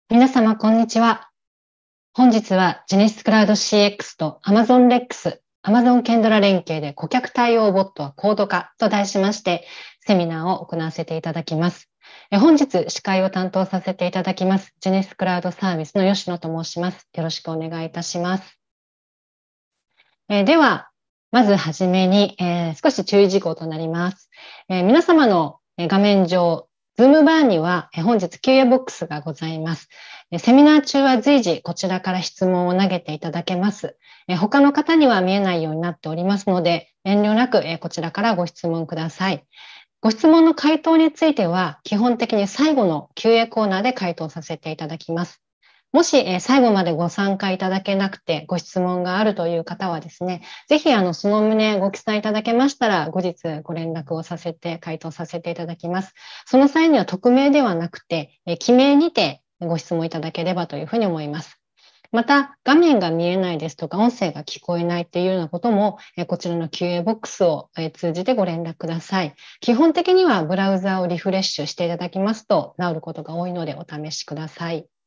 皆様、こんにちは。本日はジェネシスクラウド CX と Amazon Lex、Amazon Kendra 連携で顧客対応ボットはコード化と題しまして、セミナーを行わせていただきます。本日、司会を担当させていただきます、ジェネシスクラウドサービスの吉野と申します。よろしくお願いいたします。では、まずはじめに、少し注意事項となります。皆様の画面上、ズームバーには本日 Q&A ボックスがございます。セミナー中は随時こちらから質問を投げていただけます。他の方には見えないようになっておりますので、遠慮なくこちらからご質問ください。ご質問の回答については、基本的に最後の Q&A コーナーで回答させていただきます。もし最後までご参加いただけなくてご質問があるという方はですね、ぜひその旨ご記載いただけましたら後日ご連絡を回答させていただきます。その際には匿名ではなくて記名にてご質問いただければというふうに思います。また画面が見えないですとか音声が聞こえないっていうようなこともこちらの Q&A ボックスを通じてご連絡ください。基本的にはブラウザをリフレッシュしていただきますと治ることが多いのでお試しください。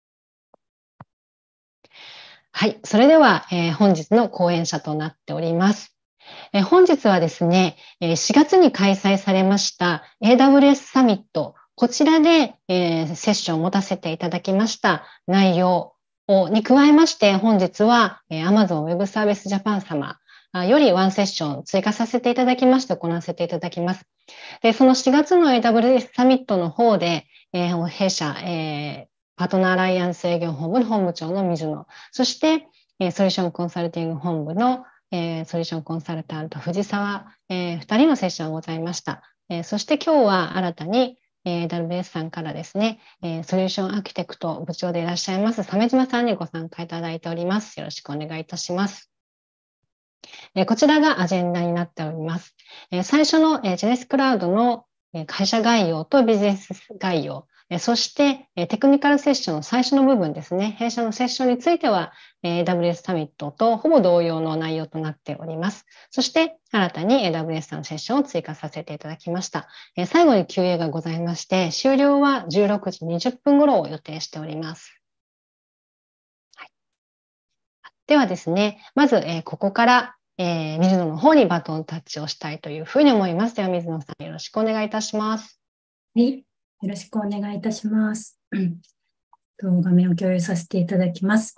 はい、それでは、本日の講演者となっております。本日はですね、4月に開催されました AWS サミット、こちらで、セッションを持たせていただきました内容に加えまして、本日は、Amazon Web Service Japan 様よりワンセッション追加させていただきまして行わせていただきます。で、その4月の AWS サミットの方で、弊社、パートナーアライアンス営業本部の本部長の水野、そして、ソリューションコンサルティング本部の、ソリューションコンサルタント藤沢、2人のセッションがございました。そして今日は新たに、AWS さんからですね、ソリューションアーキテクト部長でいらっしゃいます鮫島さんにご参加いただいております。よろしくお願いいたします。こちらがアジェンダになっております。最初のジェネスクラウドの会社概要とビジネス概要、そしてテクニカルセッションの最初の部分ですね、弊社のセッションについては AWS サミットとほぼ同様の内容となっております。そして新たに AWS さんのセッションを追加させていただきました。最後に Q&A がございまして、終了は16時20分頃を予定しております。はい、ではですね、まずここから水野の方にバトンタッチをしたいというふうに思います。では水野さんよろしくお願いいたします。 はい、よろしくお願いいたします。画面を共有させていただきます。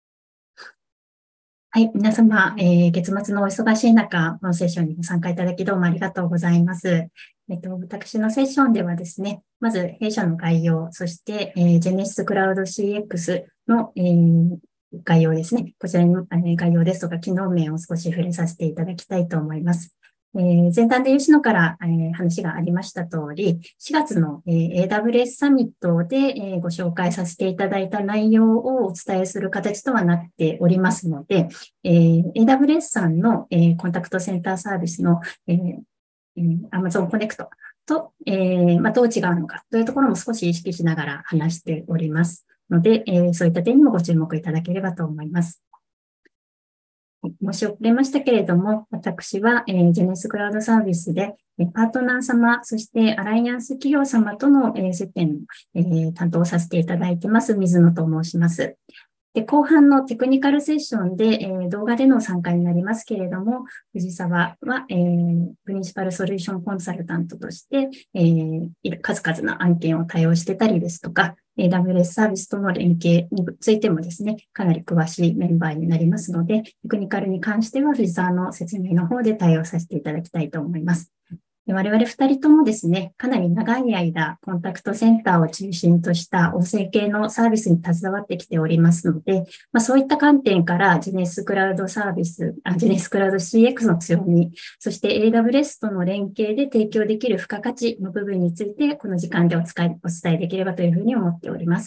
はい、皆様、月末のお忙しい中、このセッションにご参加いただきどうもありがとうございます。私のセッションではですね、まず弊社の概要、そして、ジェネシスクラウド CX の、概要ですね。こちらの、概要ですとか、機能面を少し触れさせていただきたいと思います。前段で吉野から、話がありました通り、4月の、AWS サミットで、ご紹介させていただいた内容をお伝えする形とはなっておりますので、AWS さんの、コンタクトセンターサービスの、Amazon Connect と、どう違うのかというところも少し意識しながら話しておりますので、そういった点にもご注目いただければと思います。申し遅れましたけれども、私は、ジェネスクラウドサービスで、パートナー様、そしてアライアンス企業様との、接点を、担当させていただいてます、水野と申します。で、後半のテクニカルセッションで、動画での参加になりますけれども、藤沢は、プリンシパルソリューションコンサルタントとして、数々の案件を対応してたりですとか、AWS サービスとの連携についてもですね、かなり詳しいメンバーになりますので、テクニカルに関しては藤沢の説明の方で対応させていただきたいと思います。我々二人ともですね、かなり長い間、コンタクトセンターを中心とした音声系のサービスに携わってきておりますので、そういった観点から、ジェネスクラウドサービス、ジェネスクラウド CX の強み、そして AWS との連携で提供できる付加価値の部分について、この時間でお伝えできればというふうに思っております。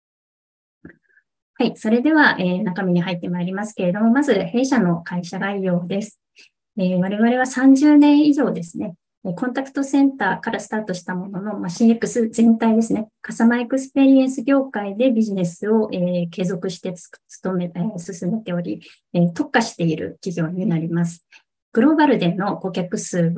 はい、それでは、中身に入ってまいりますけれども、まず弊社の会社概要です。我々は30年以上ですね、コンタクトセンターからスタートしたものの、CX 全体ですね、カスタマーエクスペリエンス業界でビジネスを、継続して進めており、特化している企業になります。グローバルでの顧客数は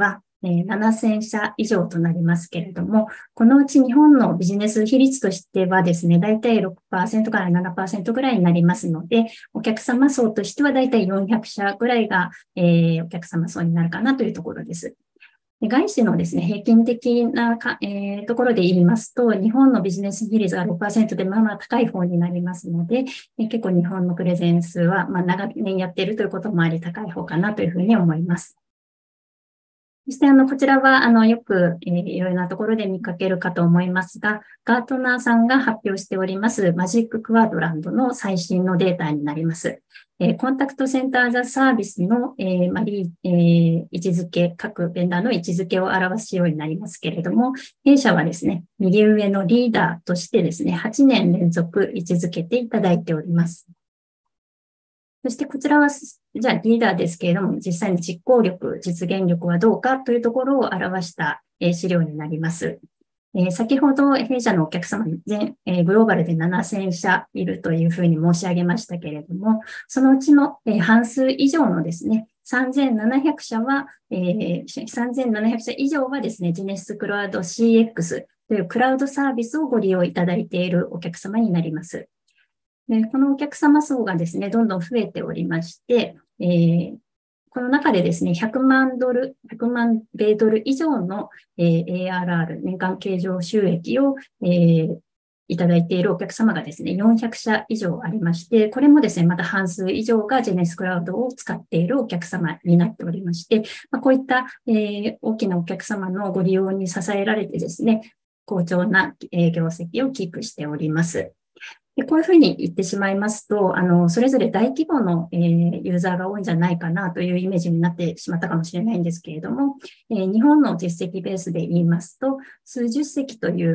7000社以上となりますけれども、このうち日本のビジネス比率としてはですね、だいたい 6% から 7% ぐらいになりますので、お客様層としてはだいたい400社ぐらいが、お客様層になるかなというところです。外資のですね、平均的なところで言いますと、日本のビジネス比率が 6% でまあまあ高い方になりますので、結構日本のプレゼンスはまあ長年やっているということもあり高い方かなというふうに思います。そして、こちらは、よく、いろいろなところで見かけるかと思いますが、ガートナーさんが発表しております、マジッククワドランドの最新のデータになります。コンタクトセンターザサービスの、位置づけ、各ベンダーの位置づけを表すようになりますけれども、弊社はですね、右上のリーダーとしてですね、8年連続位置づけていただいております。そしてこちらは、じゃあリーダーですけれども、実際に実行力、実現力はどうかというところを表した資料になります。先ほど弊社のお客様グローバルで7000社いるというふうに申し上げましたけれども、そのうちの半数以上のですね、3700社は、3700社以上はですね、ジネスクラウド CX というクラウドサービスをご利用いただいているお客様になります。で、このお客様層がですね、どんどん増えておりまして、この中でですね、100万米ドル以上の、ARR、年間経常収益を、いただいているお客様がですね、400社以上ありまして、これもですね、また半数以上がジェネスクラウドを使っているお客様になっておりまして、こういった、大きなお客様のご利用に支えられてですね、好調な業績をキープしております。でこういうふうに言ってしまいますと、それぞれ大規模の、ユーザーが多いんじゃないかなというイメージになってしまったかもしれないんですけれども、日本の実績ベースで言いますと、数十席という、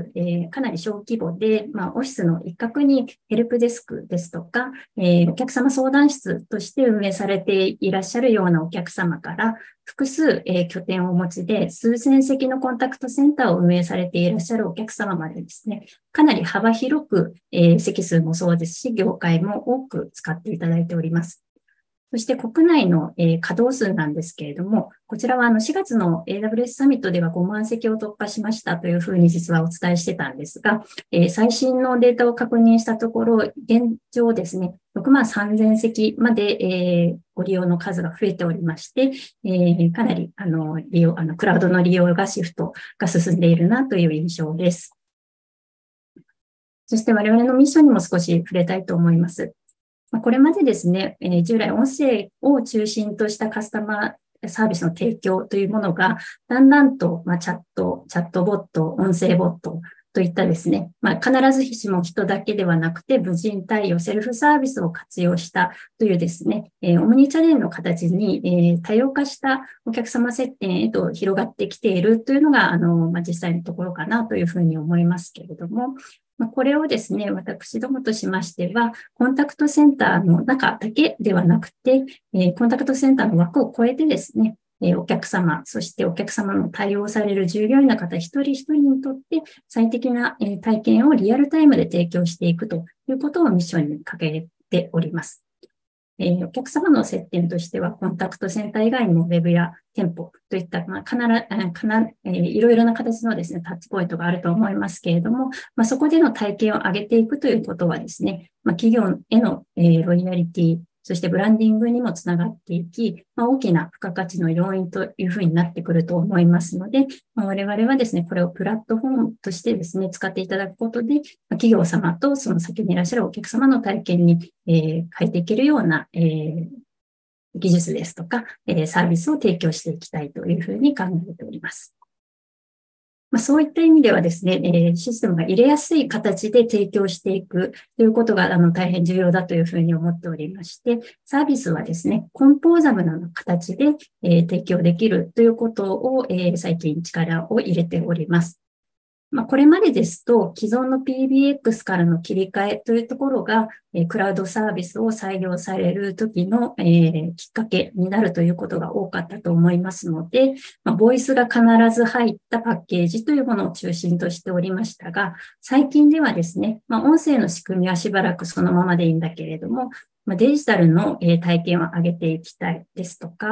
かなり小規模で、オフィスの一角にヘルプデスクですとか、お客様相談室として運営されていらっしゃるようなお客様から、複数、拠点をお持ちで、数千席のコンタクトセンターを運営されていらっしゃるお客様までですね、かなり幅広く、席数もそうですし、業界も多く使っていただいております。そして国内の、稼働数なんですけれども、こちらは4月の AWS サミットでは5万席を突破しましたというふうに実はお伝えしてたんですが、最新のデータを確認したところ、現状ですね、6万3000席まで、ご利用の数が増えておりまして、かなりクラウドの利用がシフトが進んでいるなという印象です。そして我々のミッションにも少し触れたいと思います。これまでですね、従来音声を中心としたカスタマーサービスの提供というものが、だんだんと、チャットボット、音声ボットといったですね、必ずしも人だけではなくて、無人対応、セルフサービスを活用したというですね、オムニチャネルの形に、多様化したお客様接点へと広がってきているというのが、実際のところかなというふうに思いますけれども、これをですね、私どもとしましては、コンタクトセンターの中だけではなくて、コンタクトセンターの枠を超えてですね、お客様、そしてお客様の対応される従業員の方一人一人にとって最適な体験をリアルタイムで提供していくということをミッションに掲げております。お客様の接点としては、コンタクトセンター以外にもウェブや店舗といった、いろいろな形のですね、タッチポイントがあると思いますけれども、そこでの体験を上げていくということはですね、企業への、ロイヤリティ、そしてブランディングにもつながっていき、大きな付加価値の要因というふうになってくると思いますので、我々はですね、これをプラットフォームとしてですね、使っていただくことで、企業様とその先にいらっしゃるお客様の体験に、変えていけるような、技術ですとか、サービスを提供していきたいというふうに考えております。そういった意味ではですね、システムが入れやすい形で提供していくということが大変重要だというふうに思っておりまして、サービスはですね、コンポーザブルな形で、提供できるということを、最近力を入れております。これまでですと、既存の PBX からの切り替えというところが、クラウドサービスを採用されるときの、きっかけになるということが多かったと思いますので、ボイスが必ず入ったパッケージというものを中心としておりましたが、最近ではですね、音声の仕組みはしばらくそのままでいいんだけれども、デジタルの体験を上げていきたいですとか、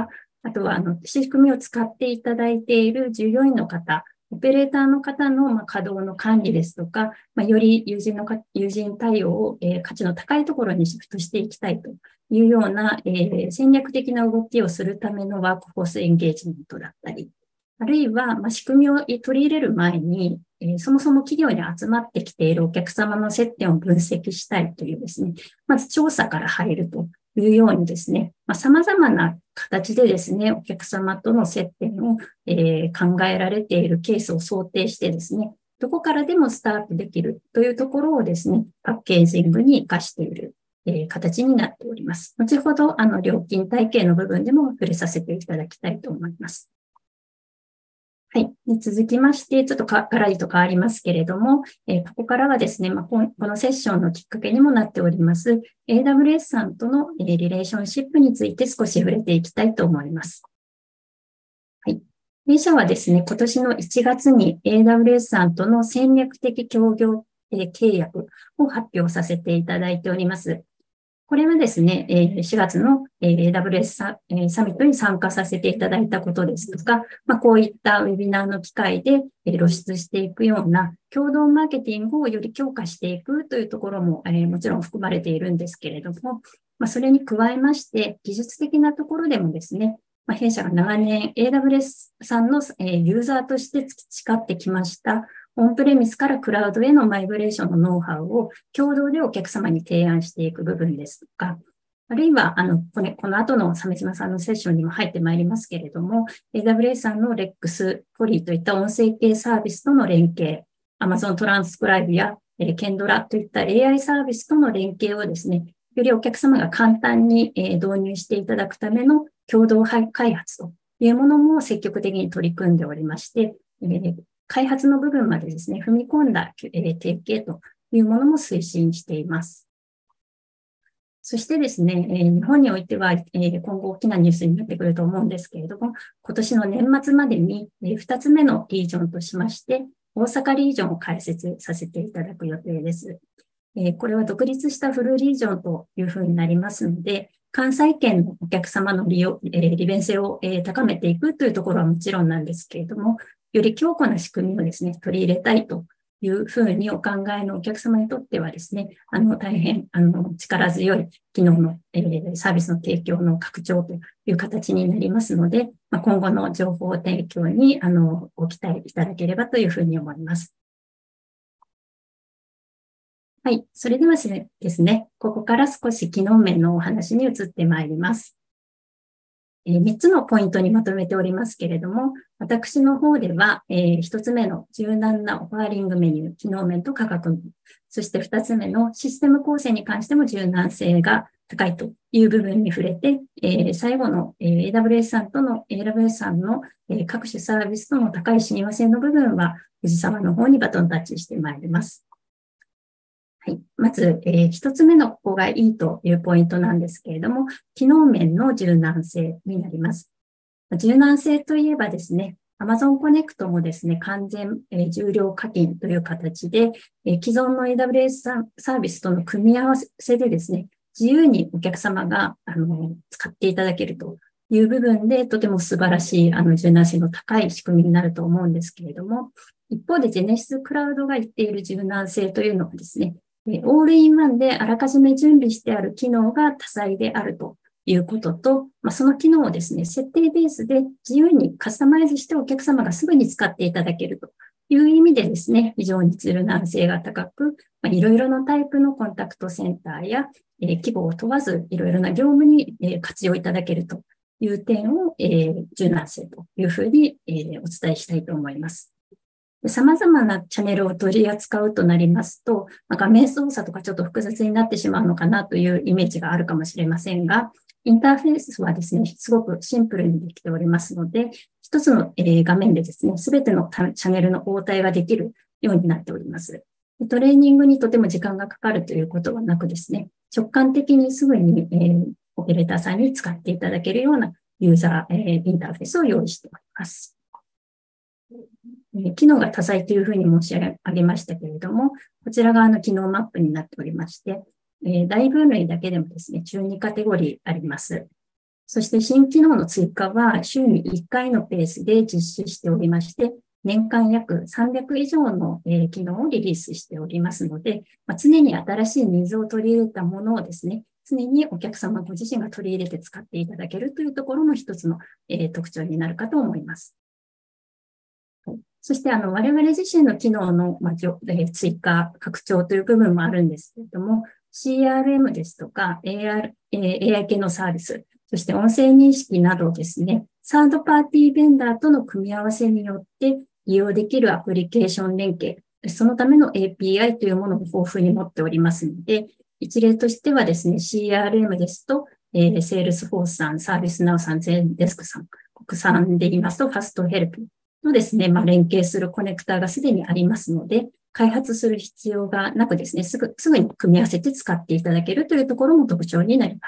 あとは、仕組みを使っていただいている従業員の方、オペレーターの方の稼働の管理ですとか、より友人対応を価値の高いところにシフトしていきたいというような戦略的な動きをするためのワークフォースエンゲージメントだったり、あるいは仕組みを取り入れる前に、そもそも企業に集まってきているお客様の接点を分析したいというですね、まず調査から入るというようにですね、様々な形でですね、お客様との接点を、考えられているケースを想定してですね、どこからでもスタートできるというところをですね、パッケージングに活かしている、形になっております。後ほど、料金体系の部分でも触れさせていただきたいと思います。はい。で続きまして、ちょっとガラリと変わりますけれども、ここからはですね、このセッションのきっかけにもなっております、AWS さんとのリレーションシップについて少し触れていきたいと思います。はい。弊社はですね、今年の1月に AWS さんとの戦略的協業契約を発表させていただいております。これはですね、4月の AWS サミットに参加させていただいたことですとか、こういったウェビナーの機会で露出していくような共同マーケティングをより強化していくというところももちろん含まれているんですけれども、それに加えまして、技術的なところでもですね、弊社が長年 AWS さんのユーザーとして培ってきましたオンプレミスからクラウドへのマイグレーションのノウハウを共同でお客様に提案していく部分ですとか、あるいは、この後の鮫島さんのセッションにも入ってまいりますけれども、AWS さんの REX、フォリーといった音声系サービスとの連携、Amazon トランスクライブやKendra といった AI サービスとの連携をですね、よりお客様が簡単に導入していただくための共同開発というものも積極的に取り組んでおりまして、開発の部分までですね、踏み込んだ提携というものも推進しています。そしてですね、日本においては、今後大きなニュースになってくると思うんですけれども、今年の年末までに2つ目のリージョンとしまして、大阪リージョンを開設させていただく予定です。これは独立したフルリージョンというふうになりますので、関西圏のお客様の利便性を高めていくというところはもちろんなんですけれども、より強固な仕組みをですね、取り入れたいというふうにお考えのお客様にとってはですね、大変、力強い機能の、サービスの提供の拡張という形になりますので、今後の情報提供に、ご期待いただければというふうに思います。はい。それではですね、ここから少し機能面のお話に移ってまいります。3つのポイントにまとめておりますけれども、私の方では、1つ目の柔軟なオファーリングメニュー、機能面と価格面、そして2つ目のシステム構成に関しても柔軟性が高いという部分に触れて、最後の AWS さんの各種サービスとの高い親和性の部分は、藤沢の方にバトンタッチしてまいります。はい。まず、一つ目のここがいいというポイントなんですけれども、機能面の柔軟性になります。柔軟性といえばですね、Amazon Connect もですね、完全、重量課金という形で、既存の AWS サービスとの組み合わせでですね、自由にお客様が使っていただけるという部分で、とても素晴らしい柔軟性の高い仕組みになると思うんですけれども、一方で Genesis Cloud が言っている柔軟性というのはですね、オールインワンであらかじめ準備してある機能が多彩であるということと、その機能をですね、設定ベースで自由にカスタマイズしてお客様がすぐに使っていただけるという意味でですね、非常に柔軟性が高く、いろいろなタイプのコンタクトセンターや、規模を問わずいろいろな業務に、活用いただけるという点を、柔軟性というふうに、お伝えしたいと思います。様々なチャンネルを取り扱うとなりますと、画面操作とかちょっと複雑になってしまうのかなというイメージがあるかもしれませんが、インターフェースはですね、すごくシンプルにできておりますので、一つの画面でですね、すべてのチャンネルの応対ができるようになっております。トレーニングにとても時間がかかるということはなくですね、直感的にすぐに、オペレーターさんに使っていただけるようなユーザー、インターフェースを用意しております。機能が多彩というふうに申し上げましたけれども、こちら側の機能マップになっておりまして、大分類だけでもですね、12カテゴリーあります。 そして新機能の追加は週に1回のペースで実施しておりまして、年間約300以上の機能をリリースしておりますので、常に新しいニーズを取り入れたものをですね、常にお客様ご自身が取り入れて使っていただけるというところの一つの特徴になるかと思います。そして我々自身の機能の追加、拡張という部分もあるんですけれども、CRM ですとか AI 系のサービス、そして音声認識などですね、サードパーティーベンダーとの組み合わせによって利用できるアプリケーション連携、そのための API というものを豊富に持っておりますので、一例としてはですね、CRM ですと、セールスフォースさん、サービスナウさん、ゼンデスクさん、国産で言いますと、ファストヘルプのですね、連携するコネクタがすでにありますので、開発する必要がなくですね、すぐに組み合わせて使っていただけるというところも特徴になります。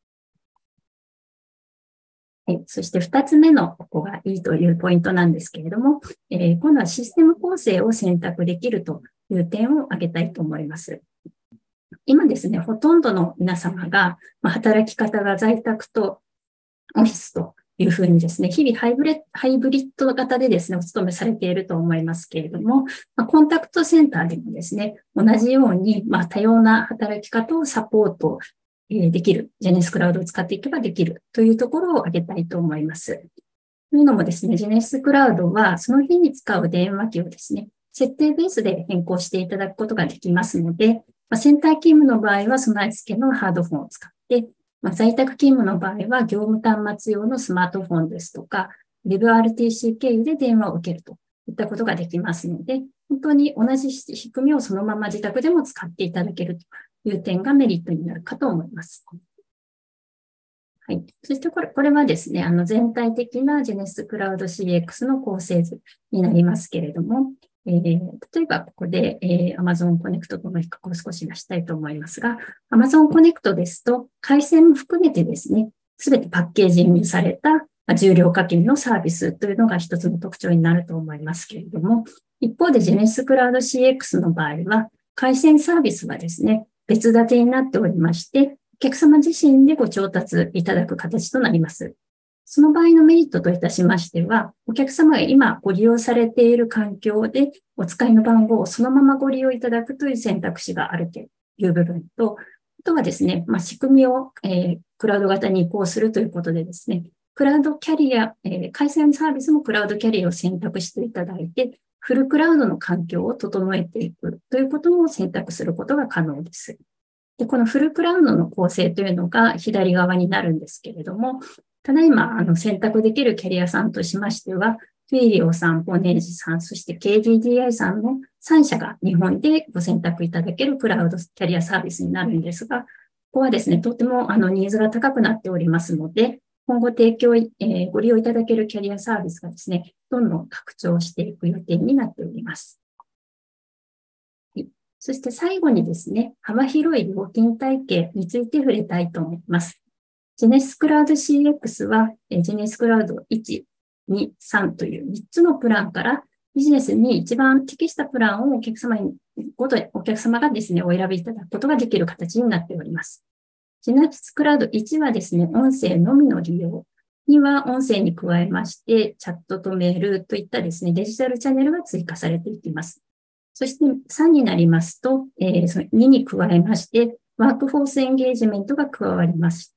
はい、そして2つ目のここがいいというポイントなんですけれども、今度はシステム構成を選択できるという点を挙げたいと思います。今ですね、ほとんどの皆様が、働き方が在宅とオフィスというふうにですね、日々ハイブリッド型でですね、お勤めされていると思いますけれども、コンタクトセンターでもですね、同じように、多様な働き方をサポートできる、ジェネシスクラウドを使っていけばできるというところを挙げたいと思います。というのもですね、ジェネシスクラウドはその日に使う電話機をですね、設定ベースで変更していただくことができますので、センター勤務の場合は備え付けのハードフォンを使って、在宅勤務の場合は業務端末用のスマートフォンですとか、WebRTC 経由で電話を受けるといったことができますので、本当に同じ仕組みをそのまま自宅でも使っていただけるという点がメリットになるかと思います。はい。そしてこれはですね、全体的なジェネシスクラウド CX の構成図になりますけれども、例えばここで、Amazon Connect との比較を少し出したいと思いますが、Amazon Connect ですと、回線も含めてですね、すべてパッケージングされた重量課金のサービスというのが一つの特徴になると思いますけれども、一方でジェネシスクラウド CX の場合は、回線サービスはですね、別立てになっておりまして、お客様自身でご調達いただく形となります。その場合のメリットといたしましては、お客様が今ご利用されている環境でお使いの番号をそのままご利用いただくという選択肢があるという部分と、あとはですね、仕組みを、クラウド型に移行するということでですね、クラウドキャリア、回線サービスもクラウドキャリアを選択していただいて、フルクラウドの環境を整えていくということも選択することが可能です。で、このフルクラウドの構成というのが左側になるんですけれども、ただいま選択できるキャリアさんとしましては、フィーリオさん、ポネージさん、そして KDDI さんの3社が日本でご選択いただけるクラウドキャリアサービスになるんですが、ここはですね、とてもニーズが高くなっておりますので、今後提供、ご利用いただけるキャリアサービスがですね、どんどん拡張していく予定になっております。そして最後にですね、幅広い料金体系について触れたいと思います。ジェネシスクラウド CX は、ジェネシスクラウド1、2、3という3つのプランからビジネスに一番適したプランをお客様がですね、お選びいただくことができる形になっております。ジェネシスクラウド1はですね、音声のみの利用には音声に加えまして、チャットとメールといったですね、デジタルチャンネルが追加されていきます。そして3になりますと、その2に加えまして、ワークフォースエンゲージメントが加わりまして、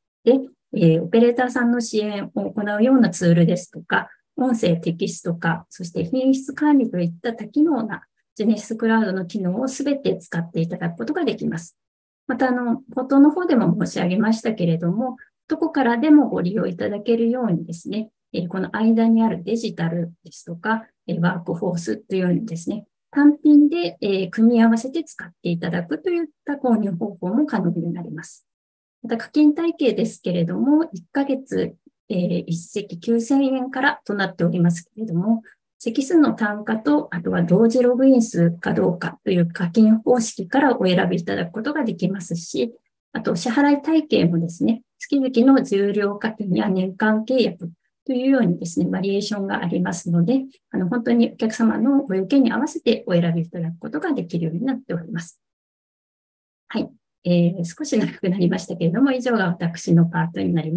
オペレーターさんの支援を行うようなツールですとか、音声テキスト化、そして品質管理といった多機能なジェネシスクラウドの機能をすべて使っていただくことができます。また、冒頭の方でも申し上げましたけれども、どこからでもご利用いただけるようにですね、この間にあるデジタルですとか、ワークフォースというようにですね、単品で、組み合わせて使っていただくといった購入方法も可能になります。また課金体系ですけれども、1ヶ月、1席9000円からとなっておりますけれども、席数の単価と、あとは同時ログイン数かどうかという課金方式からお選びいただくことができますし、あと支払い体系もですね、月々の重量課金や年間契約というようにですね、バリエーションがありますので、本当にお客様のご要件に合わせてお選びいただくことができるようになっております。はい。少し長くなりましたけれども、以上が私のパートになります。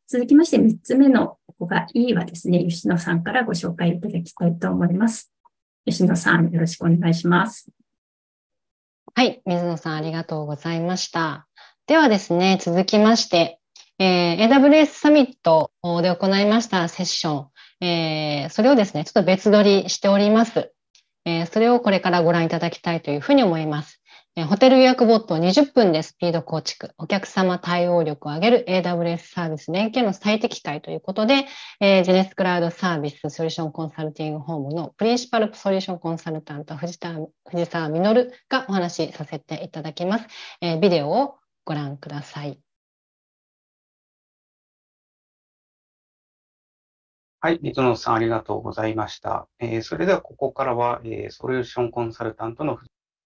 続きまして、3つ目のここが E はですね、吉野さんからご紹介いただきたいと思います。吉野さん、よろしくお願いします。 はい、水野さんありがとうございました。ではですね、続きまして、AWS サミットで行いましたセッション、それをですね、ちょっと別撮りしております。それをこれからご覧いただきたいというふうに思います。ホテル予約ボット20分でスピード構築、お客様対応力を上げる AWS サービス連携の最適解ということで、ジェネスクラウドサービスソリューションコンサルティングホームのプリンシパルソリューションコンサルタント藤沢実がお話しさせていただきます。ビデオをご覧ください。 はい、水野さんありがとうございました。それではここからは、ソリューションコンサルタントの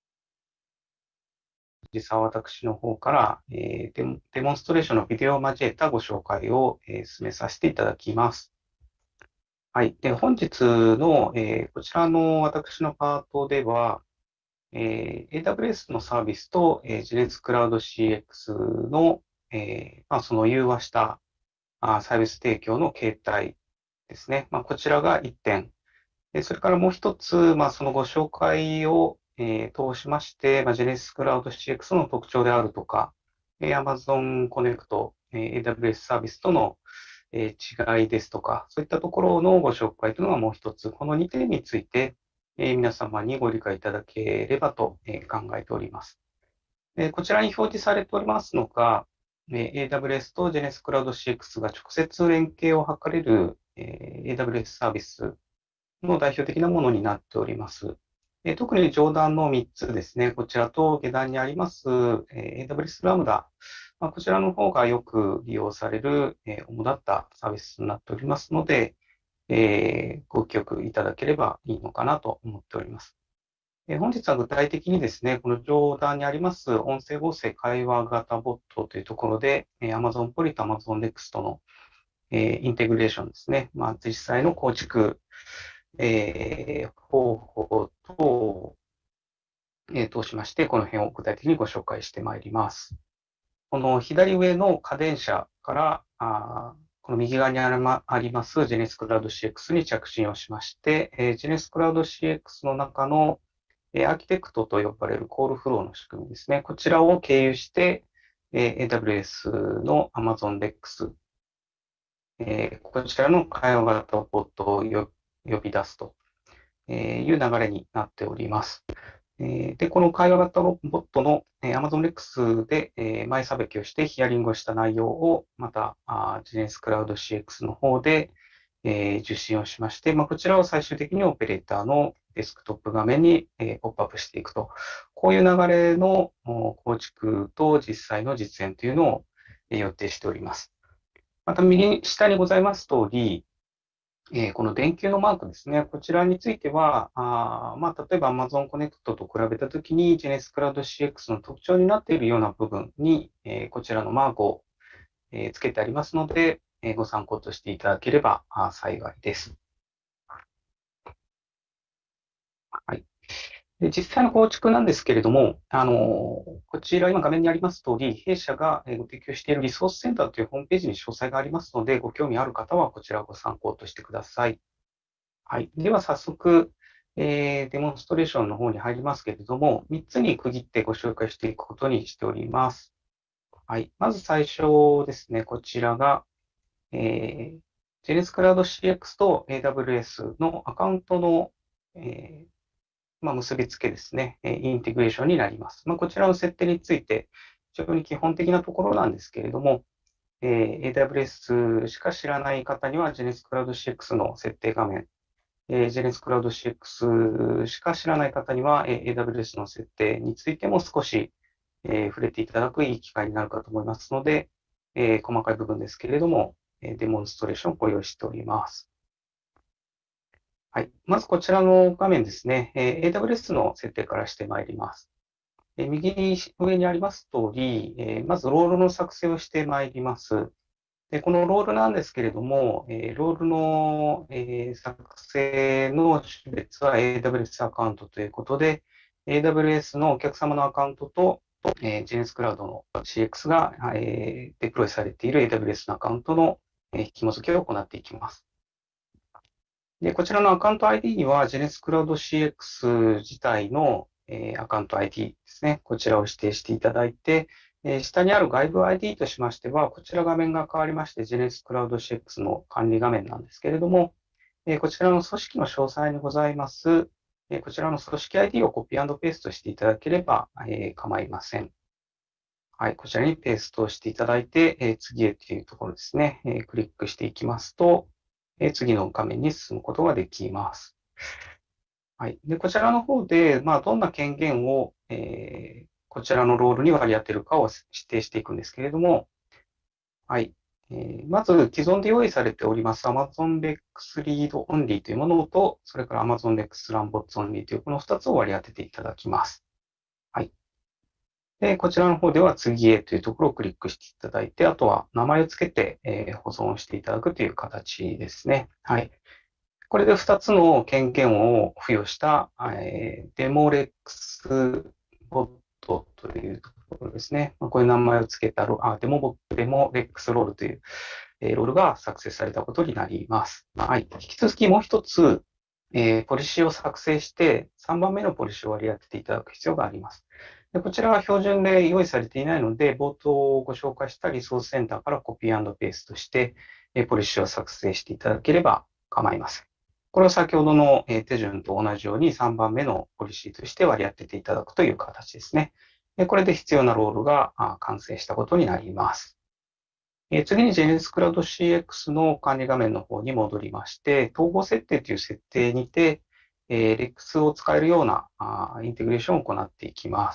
藤沢私の方から、デモンストレーションのビデオを交えたご紹介を、進めさせていただきます。はい。で、本日の、こちらの私のパートでは、AWS のサービスと、ジェネスクラウド CX の、その融和したサービス提供の形態ですね。こちらが1点。それからもう一つ、そのご紹介を、通しまして、ジェネシスクラウド CX の特徴であるとか、Amazon Connect、AWS サービスとの、違いですとか、そういったところのご紹介というのがもう一つ、この2点について、皆様にご理解いただければと、考えております。こちらに表示されておりますのが、AWS と Genesis Cloud CX が直接連携を図れる、AWS サービスの代表的なものになっております。特に上段の3つですね、こちらと下段にあります、AWS ラムダ、こちらの方がよく利用される、主だったサービスになっておりますので、ご記憶いただければいいのかなと思っております。本日は具体的にですね、この上段にあります音声合成会話型ボットというところで、Amazon ポリと Amazon Next の、インテグレーションですね、実際の構築、方法等を、通しまして、この辺を具体的にご紹介してまいります。この左上の家電車から、この右側にあります Genesis Cloud CX に着信をしまして、Genesis Cloud CX の中のアーキテクトと呼ばれるコールフローの仕組みですね。こちらを経由して、AWS の Amazon Lex、こちらの会話型ボットを呼び出すという流れになっております。で、この会話型ボットの Amazon Lex で前さばきをしてヒアリングをした内容をまた Genesis Cloud CX の方で受信をしまして、こちらを最終的にオペレーターのデスクトップ画面にポップアップしていくと。こういう流れの構築と実際の実演というのを予定しております。また右下にございます通り、この電球のマークですね。こちらについては、例えば Amazon Connect と比べたときに Genesis Cloud CX の特徴になっているような部分に、こちらのマークをつけてありますので、ご参考としていただければ幸いです。はい。で、実際の構築なんですけれども、こちら今画面にあります通り、弊社がご提供しているリソースセンターというホームページに詳細がありますので、ご興味ある方はこちらをご参考としてください。はい。では早速、デモンストレーションの方に入りますけれども、3つに区切ってご紹介していくことにしております。はい。まず最初ですね、こちらが、Genesis Cloud CX と AWS のアカウントの、結びつけですね、インテグレーションになります。こちらの設定について、非常に基本的なところなんですけれども、AWS しか知らない方には Genesis Cloud CX の設定画面、Genesis Cloud CX しか知らない方には、AWS の設定についても少し、触れていただくいい機会になるかと思いますので、細かい部分ですけれども、デモンストレーションをご用意しております。はい。まずこちらの画面ですね、AWS の設定からしてまいります。右上にあります通り、まずロールの作成をしてまいります。で、このロールなんですけれども、ロールの、作成の種別は AWS アカウントということで、AWS のお客様のアカウントと、Genesis Cloud の CX が、デプロイされている AWS のアカウントの紐付けを行っていきます。で、こちらのアカウント ID には、Genesis Cloud CX 自体の、アカウント ID ですね。こちらを指定していただいて、下にある外部 ID としましては、こちら画面が変わりまして、Genesis Cloud CX の管理画面なんですけれども、こちらの組織の詳細にございます、こちらの組織 ID をコピー&ペーストしていただければ、構いません。はい、こちらにペーストをしていただいて、次へというところですね、クリックしていきますと、次の画面に進むことができます。はい。で、こちらの方で、どんな権限を、こちらのロールに割り当てるかを指定していくんですけれども、はい。まず、既存で用意されております Amazon Lex Read Only というものと、それから Amazon Lex Run Bots Only というこの2つを割り当てていただきます。はい。で、こちらの方では次へというところをクリックしていただいて、あとは名前をつけて、保存していただくという形ですね。はい。これで2つの権限を付与した、デモレックスボットというところですね。こういう名前をつけたデモレックスロールという、ロールが作成されたことになります。はい。引き続きもう一つ、ポリシーを作成して、3番目のポリシーを割り当てていただく必要があります。でこちらは標準で用意されていないので、冒頭ご紹介したリソースセンターからコピー&ペーストして、ポリシーを作成していただければ構いません。これを先ほどの手順と同じように3番目のポリシーとして割り当てていただくという形ですね。これで必要なロールが完成したことになります。次に Genesis Cloud CX の管理画面の方に戻りまして、統合設定という設定にて、Lex を使えるようなインテグレーションを行っていきます。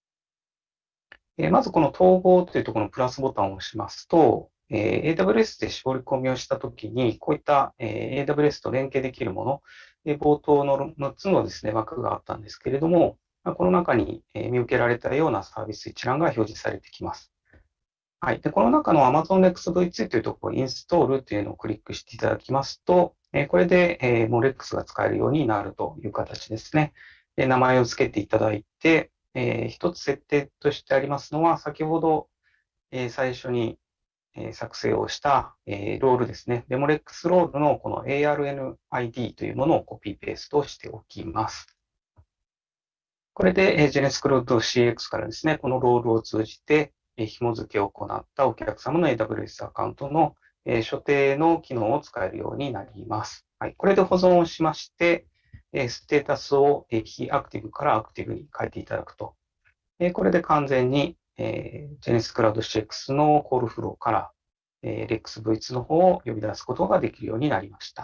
まずこの統合というところのプラスボタンを押しますと、AWS で絞り込みをしたときに、こういった AWS と連携できるもの、冒頭の6つのですね、枠があったんですけれども、この中に見受けられたようなサービス一覧が表示されてきます。はい。で、この中の Amazon Lex V2 というところ、インストールというのをクリックしていただきますと、これでもう Lex が使えるようになるという形ですね。で、名前を付けていただいて、一つ設定としてありますのは、先ほど最初に作成をしたロールですね。デモレックスロールのこの ARNID というものをコピーペーストしておきます。これで Genesis Cloud CX からですね、このロールを通じて紐付けを行ったお客様の AWS アカウントの所定の機能を使えるようになります。はい、これで保存をしまして、ステータスを非アクティブからアクティブに変えていただくと。これで完全にGenesis Cloud CX のコールフローから Lex V2 の方を呼び出すことができるようになりました。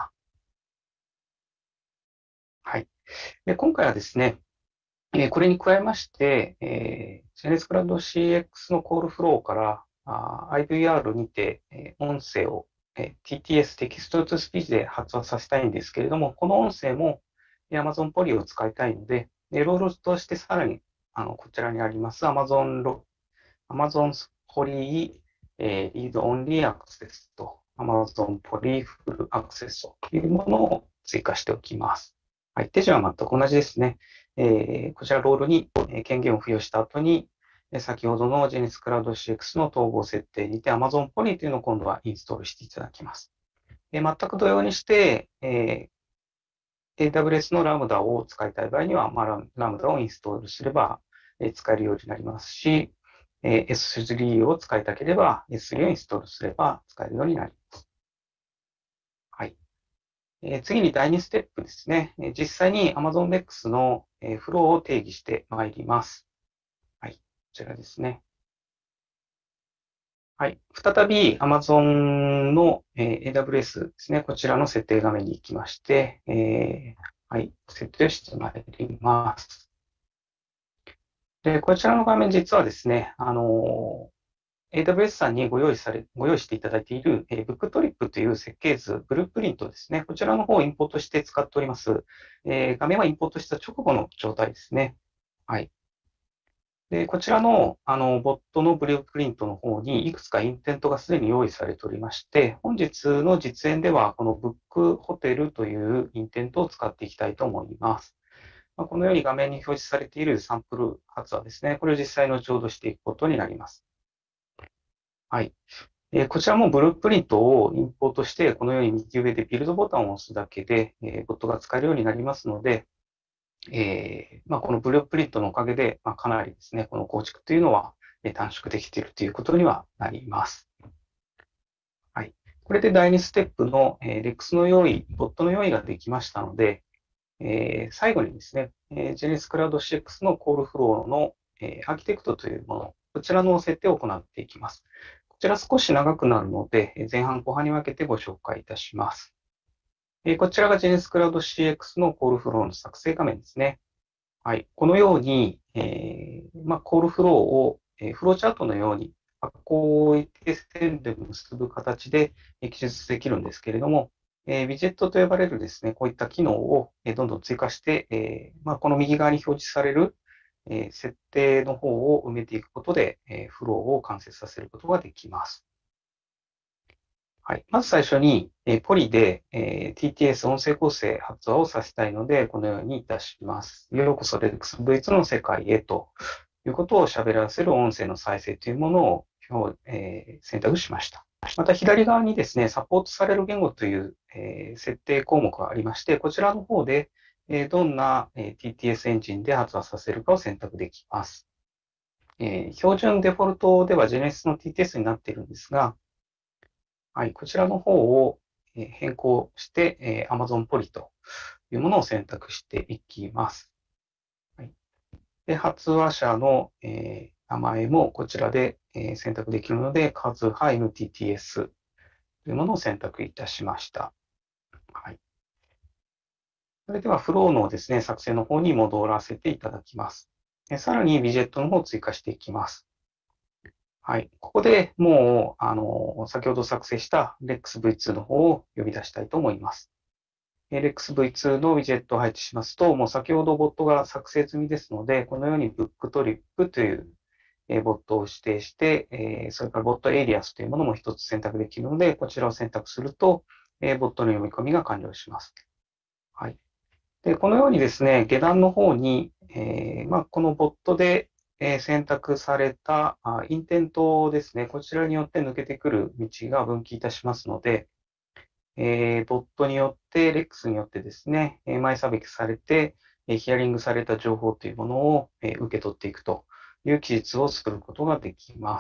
はい。で今回はですね、これに加えまして、Genesis Cloud CX のコールフローからIVR にて音声をTTS、テキストトゥスピーチで発話させたいんですけれども、この音声も Amazon Poly を使いたいので、ロールとしてさらにこちらにあります Amazon Poly Read Only Access と Amazon Poly Full Access というものを追加しておきます。はい、手順は全く同じですね。こちらロールに権限を付与した後に、先ほどの Genesis Cloud CX の統合設定にて Amazon Poly というのを今度はインストールしていただきます。全く同様にして、AWS のラムダを使いたい場合には、ラムダをインストールすれば使えるようになりますし、S3 を使いたければ S3 をインストールすれば使えるようになります。はい。次に第2ステップですね。実際に Amazon Lex のフローを定義してまいります。はい。こちらですね。はい。再び Amazon の AWS ですね。こちらの設定画面に行きまして、はい。設定をしてまいります。で、こちらの画面実はですね、AWS さんにご用意していただいている、ブックトリップという設計図、ブループリントですね。こちらの方をインポートして使っております。画面はインポートした直後の状態ですね。はい。で、こちらの、ボットのブループリントの方にいくつかインテントがすでに用意されておりまして、本日の実演では、このブックホテルというインテントを使っていきたいと思います。このように画面に表示されているサンプル発話ですね。これを実際の後ほどしていくことになります。はい。 こちらもブループリントをインポートして、このように右上でビルドボタンを押すだけで、ボットが使えるようになりますので、このブループリントのおかげで、かなりですね、この構築というのは短縮できているということにはなります。はい。これで第2ステップの REX の用意、ボットの用意ができましたので、最後にですね、JNS Cloud CX のコールフローのアーキテクトというもの、こちらの設定を行っていきます。こちら少し長くなるので、前半後半に分けてご紹介いたします。こちらが JNS Cloud CX のコールフローの作成画面ですね。はい。このように、コールフローを、フローチャートのように発行を一定線で結ぶ形で記述できるんですけれども、ウィジェットと呼ばれるですね、こういった機能をどんどん追加して、この右側に表示される設定の方を埋めていくことで、フローを完成させることができます。はい。まず最初に、ポリで、TTS 音声構成発話をさせたいので、このようにいたします。ようこそ REXV2 の世界へということを喋らせる音声の再生というものを、選択しました。また左側にですね、サポートされる言語という、設定項目がありまして、こちらの方で、どんな、TTS エンジンで発話させるかを選択できます。標準デフォルトでは JNS の TTS になっているんですが、はい、こちらの方を変更して、Amazon ポリというものを選択していきます。はい、で発話者の、名前もこちらで、選択できるので、数ハイム TTS というものを選択いたしました。はい、それではフローのですね、作成の方に戻らせていただきます。さらに、ビジェットの方を追加していきます。はい。ここでもう、先ほど作成した REXV2 の方を呼び出したいと思います。REXV2 のウィジェットを配置しますと、もう先ほどボットが作成済みですので、このように BookTrip というボットを指定して、それからボットエイリアスというものも一つ選択できるので、こちらを選択すると、ボットの読み込みが完了します。はい。で、このようにですね、下段の方に、このボットで選択されたインテントですね、こちらによって抜けてくる道が分岐いたしますので、ボットによって、REX によってですね、前差別されて、ヒアリングされた情報というものを受け取っていくという記述を作ることができます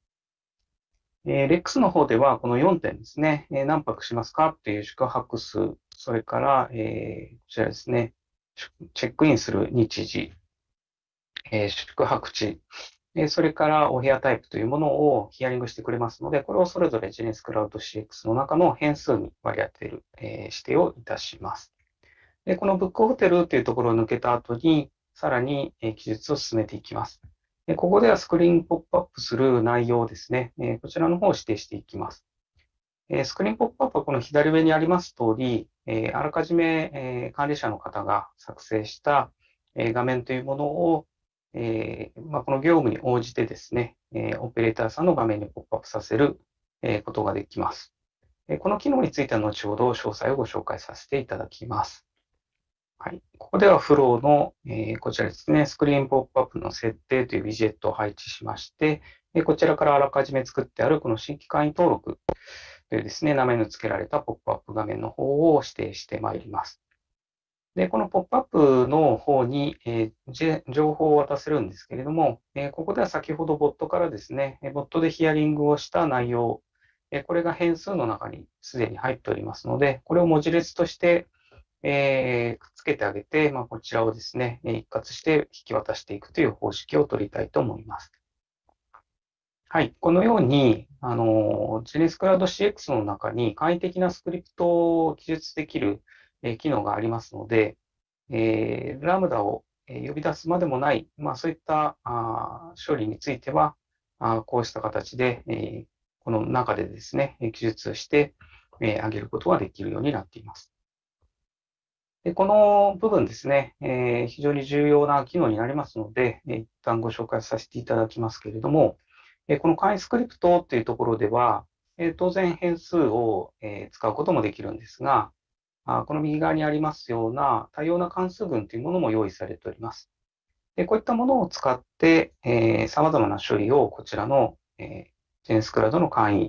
。REX の方では、この4点ですね、何泊しますかという宿泊数、それから、こちらですね、チェックインする日時、宿泊地、それからお部屋タイプというものをヒアリングしてくれますので、これをそれぞれ JNS Cloud CX の中の変数に割り当てる、指定をいたします。で、このブックホテルというところを抜けた後に、さらに記述を進めていきます。ここではスクリーンポップアップする内容ですね、こちらの方を指定していきます。スクリーンポップアップはこの左上にあります通り、あらかじめ管理者の方が作成した画面というものを、この業務に応じてですね、オペレーターさんの画面にポップアップさせることができます。この機能については後ほど詳細をご紹介させていただきます。はい、ここではフローの、こちらですね、スクリーンポップアップの設定というウィジェットを配置しまして、こちらからあらかじめ作ってあるこの新規会員登録というですね、名前の付けられたポップアップ画面の方を指定してまいります。で、このポップアップの方に、情報を渡せるんですけれども、ここでは先ほどボットからですね、ボットでヒアリングをした内容、これが変数の中にすでに入っておりますので、これを文字列としてくっつけてあげて、こちらをですね、一括して引き渡していくという方式を取りたいと思います。はい。このように、JNS Cloud CX の中に簡易的なスクリプトを記述できる機能がありますので、ラムダを呼び出すまでもない、そういった処理については、こうした形で、この中でですね、記述してあげることができるようになっています。でこの部分ですね、非常に重要な機能になりますので、一旦ご紹介させていただきますけれども、この簡易スクリプトというところでは、当然変数を使うこともできるんですが、この右側にありますような多様な関数群というものも用意されております。こういったものを使って、様々な処理をこちらのJNS Cloudの簡易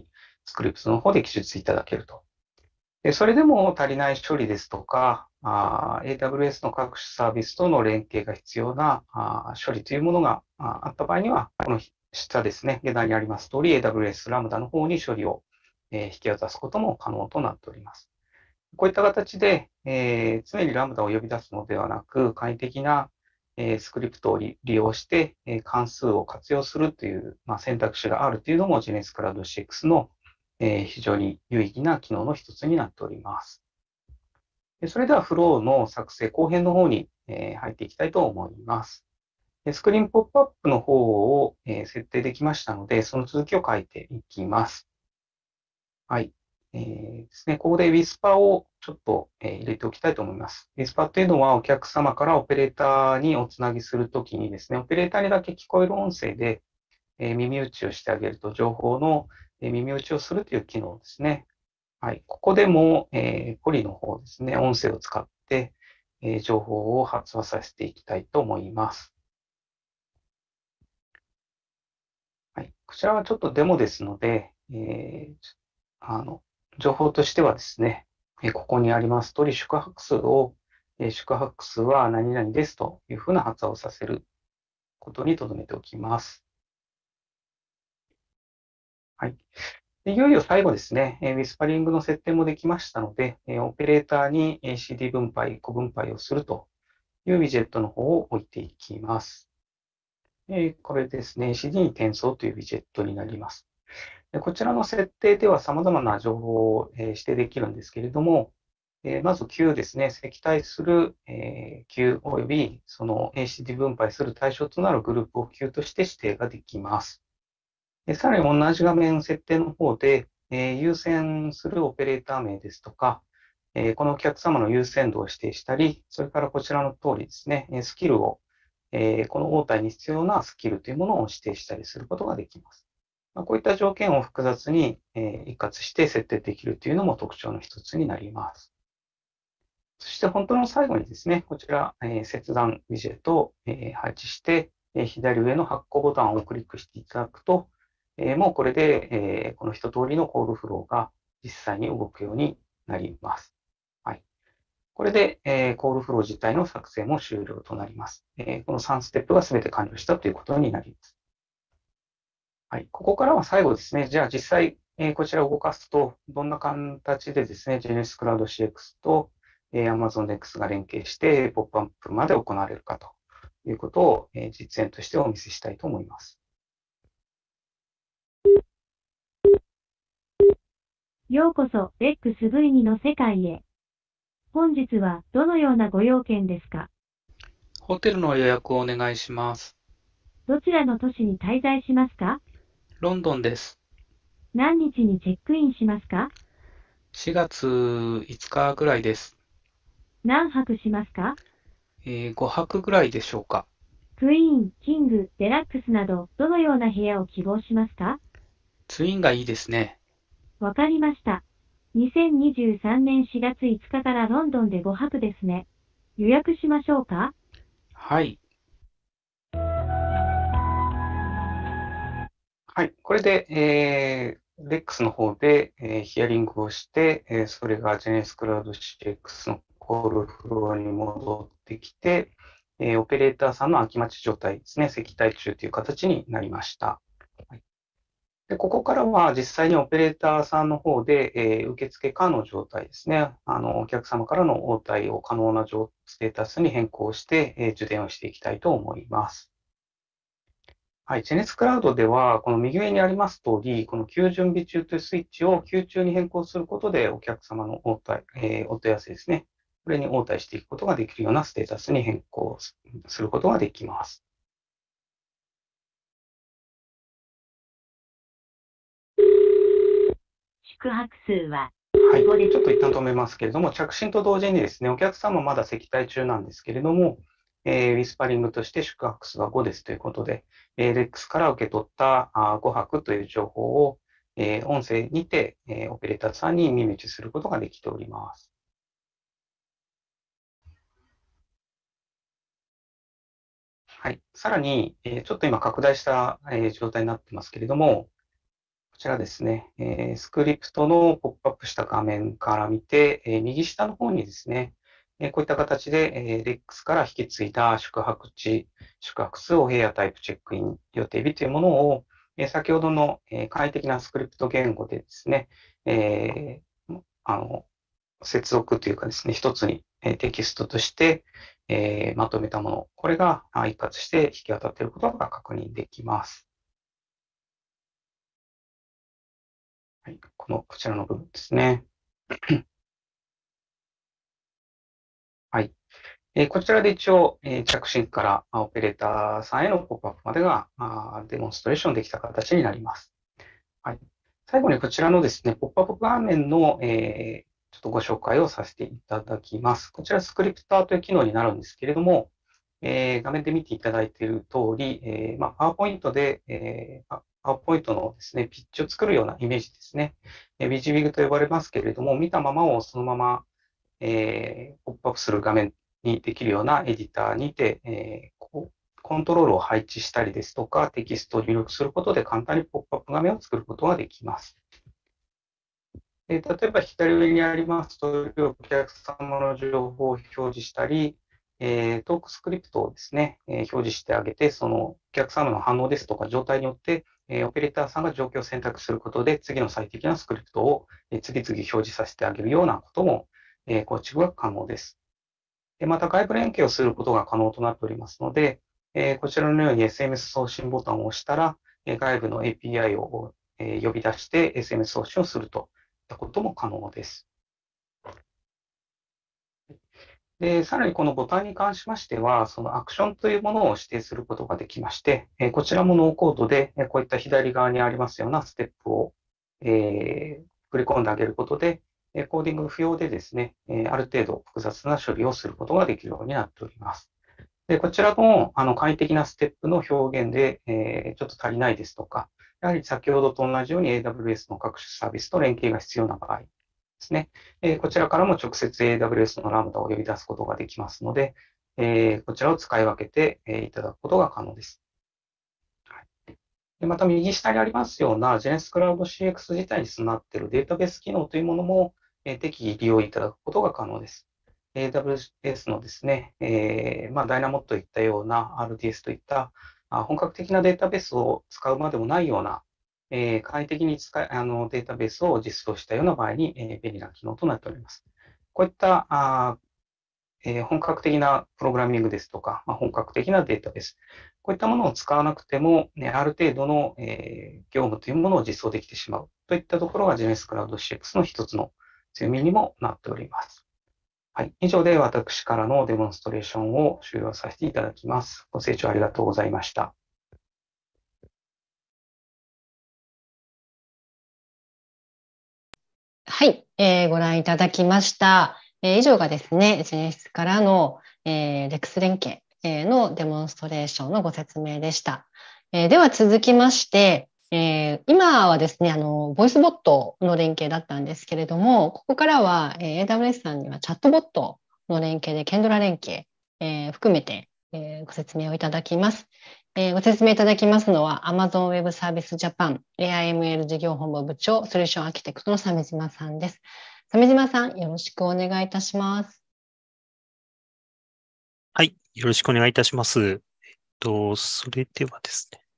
スクリプトの方で記述いただけると。それでも足りない処理ですとか、AWS の各種サービスとの連携が必要な処理というものがあった場合には、この下ですね、下段にあります通り、AWS ラムダの方に処理を引き渡すことも可能となっております。こういった形で、常にラムダを呼び出すのではなく、簡易的なスクリプトを利用して、関数を活用するという、選択肢があるというのも GNS Cloud CX の非常に有意義な機能の一つになっております。それではフローの作成後編の方に入っていきたいと思います。スクリーンポップアップの方を設定できましたので、その続きを書いていきます。はい。ですね、ここで Whisper をちょっと入れておきたいと思います。Whisper というのはお客様からオペレーターにおつなぎするときにですね、オペレーターにだけ聞こえる音声で耳打ちをしてあげると、情報の耳打ちをするという機能ですね。はい。ここでも、ポリの方ですね、音声を使って、情報を発話させていきたいと思います。はい。こちらはちょっとデモですので、情報としてはですね、ここにあります通り、宿泊数は何々ですというふうな発話をさせることに留めておきます。はい。いよいよ最後ですね、ウィスパリングの設定もできましたので、オペレーターに CD 分配、個分配をするというウィジェットの方を置いていきます。これですね、CD に転送というウィジェットになります。こちらの設定では様々な情報を指定できるんですけれども、まず Q ですね、積載する Q およびその CD 分配する対象となるグループを Q として指定ができます。さらに同じ画面設定の方で、優先するオペレーター名ですとか、このお客様の優先度を指定したり、それからこちらの通りですね、スキルを、この応対に必要なスキルというものを指定したりすることができます。こういった条件を複雑に一括して設定できるというのも特徴の一つになります。そして本当の最後にですね、こちら、切断ウィジェットを配置して、左上の発行ボタンをクリックしていただくと、もうこれで、この一通りのコールフローが実際に動くようになります。はい。これで、コールフロー自体の作成も終了となります。この3ステップが全て完了したということになります。はい。ここからは最後ですね。じゃあ実際、こちらを動かすと、どんな形でですね、GNS Cloud CX と、Amazon X が連携して、ポップアップまで行われるかということを、実演としてお見せしたいと思います。 ようこそ XV2 の世界へ。本日はどのようなご用件ですか？ ホテルの予約をお願いします。 どちらの都市に滞在しますか？ ロンドンです。 何日にチェックインしますか 4月5日ぐらいです。 何泊しますか？ 5泊ぐらいでしょうか。 クイーン、キング、デラックスなど、どのような部屋を希望しますか？ ツインがいいですね。 わかりました。2023年4月5日からロンドンで5泊ですね。予約しましょうか？ はい。はい。これで、REX の方で、ヒアリングをして、それが GNS Cloud CX のコールフローに戻ってきて、オペレーターさんの空き待ち状態ですね、積載中という形になりました。はい、でここからは実際にオペレーターさんの方で、受付可の状態ですね、お客様からの応対を可能なステータスに変更して、受電をしていきたいと思います。はい。GNS Cloud では、この右上にあります通り、この急準備中というスイッチを急中に変更することで、お客様のお問い合わせですね。これに応対していくことができるようなステータスに変更することができます。 宿泊数は、 はい。ちょっと一旦止めますけれども、着信と同時にですね、お客様まだ積載中なんですけれども、ウィスパリングとして宿泊数は5ですということで、REX から受け取った5泊という情報を、音声にて、オペレーターさんに耳打ちすることができております。はい。さらに、ちょっと今拡大した状態になってますけれども、ここちらですね、スクリプトのポップアップした画面から見て、右下の方にですね、こういった形で、REX から引き継いだ宿泊地、宿泊数、お部屋タイプ、チェックイン予定日というものを、先ほどの、簡易的なスクリプト言語でですね、接続というかですね、一つにテキストとして、まとめたもの、これが一括して引き渡っていることが確認できます。はい、こちらの部分ですね。はい。こちらで一応、着信からオペレーターさんへのポップアップまでがデモンストレーションできた形になります。はい。最後にこちらのですね、ポップアップ画面の、ちょっとご紹介をさせていただきます。こちらスクリプターという機能になるんですけれども、画面で見ていただいている通り、パワーポイントで、パワーポイントのですね、ピッチを作るようなイメージですね。BGWig と呼ばれますけれども、見たままをそのまま、ポップアップする画面にできるようなエディターにて、コントロールを配置したりですとか、テキストを入力することで簡単にポップアップ画面を作ることができます。例えば左上にありますと、お客様の情報を表示したり、トークスクリプトをですね、表示してあげて、そのお客様の反応ですとか状態によって、オペレーターさんが状況を選択することで、次の最適なスクリプトを次々表示させてあげるようなことも構築が可能です。また外部連携をすることが可能となっておりますので、こちらのように SMS 送信ボタンを押したら、外部の API を呼び出して SMS 送信をするといったことも可能です。で、さらにこのボタンに関しましては、そのアクションというものを指定することができまして、こちらもノーコードで、こういった左側にありますようなステップを、振り込んであげることで、コーディング不要でですね、ある程度複雑な処理をすることができるようになっております。で、こちらの簡易的なステップの表現で、ちょっと足りないですとか、やはり先ほどと同じように AWS の各種サービスと連携が必要な場合ですね、こちらからも直接 AWS のラムダを呼び出すことができますので、こちらを使い分けていただくことが可能です。でまた右下にありますような Genesis Cloud CX 自体に備わっているデータベース機能というものも適宜利用いただくことが可能です。AWS のですね、Dynamo といったような RDS といった本格的なデータベースを使うまでもないような、簡易的にデータベースを実装したような場合に、便利な機能となっております。こういった本格的なプログラミングですとか、本格的なデータベース、こういったものを使わなくても、ある程度の、業務というものを実装できてしまうといったところが Genesis Cloud CX の一つの強みにもなっております。はい。以上で私からのデモンストレーションを終了させていただきます。ご清聴ありがとうございました。 はい、ご覧いただきました。以上がですね、Genesisからの、REX 連携のデモンストレーションのご説明でした。では続きまして、今はですね、ボイスボットの連携だったんですけれども、ここからは、AWS さんにはチャットボットの連携で、Kendra 連携、含めて、ご説明をいただきます。ご説明いただきますのは Amazon Web Service Japan AIML 事業本部部長ソリューションアーキテクトの鮫島さんです。鮫島さん、よろしくお願いいたします。 はい、よろしくお願いいたします。それではですね。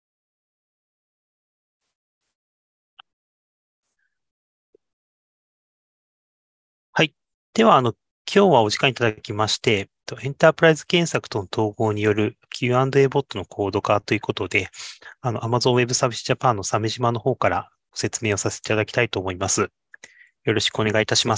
はい。では、今日はお時間いただきまして、エンタープライズ検索との統合による Q&A ボットのコード化ということで、Amazon Web Service Japan の鮫島の方からご説明をさせていただきたいと思います。よろしくお願いいたします。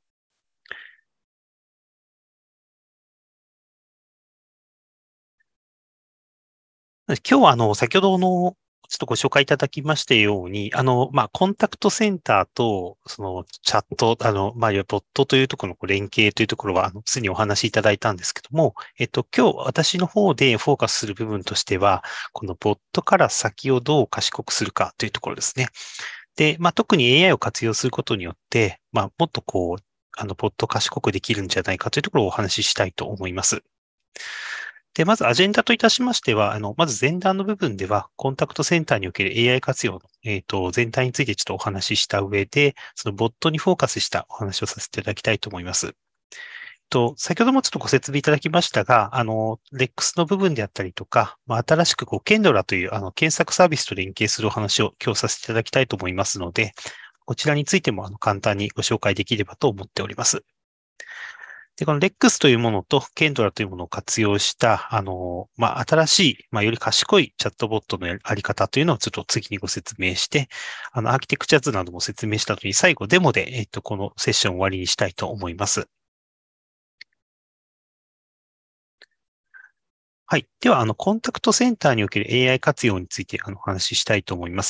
今日は先ほどのちょっとご紹介いただきましたように、コンタクトセンターと、そのチャット、ボットというところの連携というところは、すでにお話しいただいたんですけども、今日私の方でフォーカスする部分としては、このボットから先をどう賢くするかというところですね。で、特に AI を活用することによって、もっとボット賢くできるんじゃないかというところをお話ししたいと思います。で、まずアジェンダといたしましては、まず前段の部分では、コンタクトセンターにおける AI 活用の、 全体についてちょっとお話しした上で、そのボットにフォーカスしたお話をさせていただきたいと思います。先ほどもちょっとご説明いただきましたが、REX の部分であったりとか、新しくKendra という検索サービスと連携するお話を今日させていただきたいと思いますので、こちらについても簡単にご紹介できればと思っております。で、この REX というものと Kendra というものを活用した、新しい、より賢いチャットボットのあり方というのをちょっと次にご説明して、アーキテクチャ図なども説明した後に最後デモで、このセッションを終わりにしたいと思います。はい。では、コンタクトセンターにおける AI 活用についてお話ししたいと思います。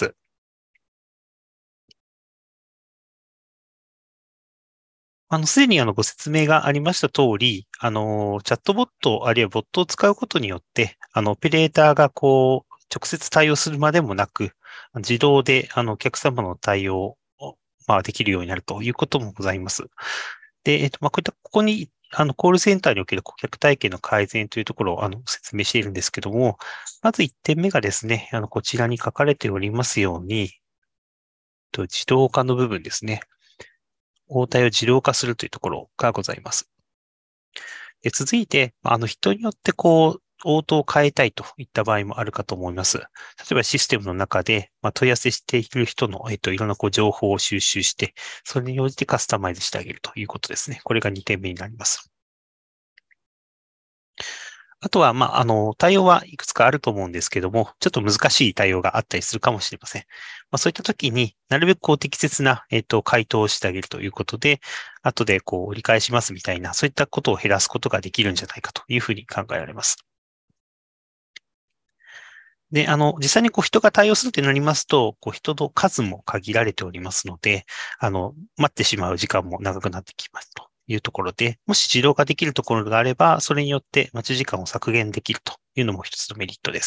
すでにご説明がありました通り、チャットボット、あるいはボットを使うことによって、オペレーターが直接対応するまでもなく、自動でお客様の対応を、できるようになるということもございます。で、こういった、ここにコールセンターにおける顧客体験の改善というところを説明しているんですけども、まず1点目がですね、こちらに書かれておりますように、自動化の部分ですね。応対を自動化するというところがございます。で、続いて、人によって応答を変えたいといった場合もあるかと思います。例えばシステムの中で、問い合わせしている人の、いろんな情報を収集して、それに応じてカスタマイズしてあげるということですね。これが2点目になります。あとは、対応はいくつかあると思うんですけども、ちょっと難しい対応があったりするかもしれません。そういったときになるべく適切な、回答をしてあげるということで、後で折り返しますみたいな、そういったことを減らすことができるんじゃないかというふうに考えられます。で、実際に人が対応するとなりますと、人の数も限られておりますので、待ってしまう時間も長くなってきますというところで、もし自動化できるところがあれば、それによって待ち時間を削減できるというのも一つのメリットです。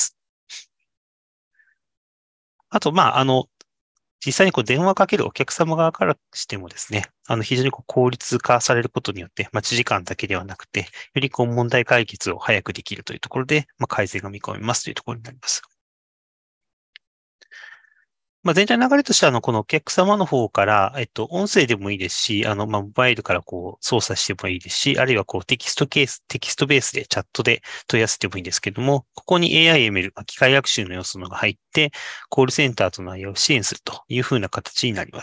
あと、実際に電話かけるお客様側からしてもですね、非常に効率化されることによって、待ち時間だけではなくて、より問題解決を早くできるというところで、改善が見込めますというところになります。全体の流れとしては、このお客様の方から、音声でもいいですし、モバイルから操作してもいいですし、あるいはテキストベースでチャットで問い合わせてもいいんですけども、ここに AI、ML、機械学習の要素が入って、コールセンターとの内容を支援するというふうな形になります。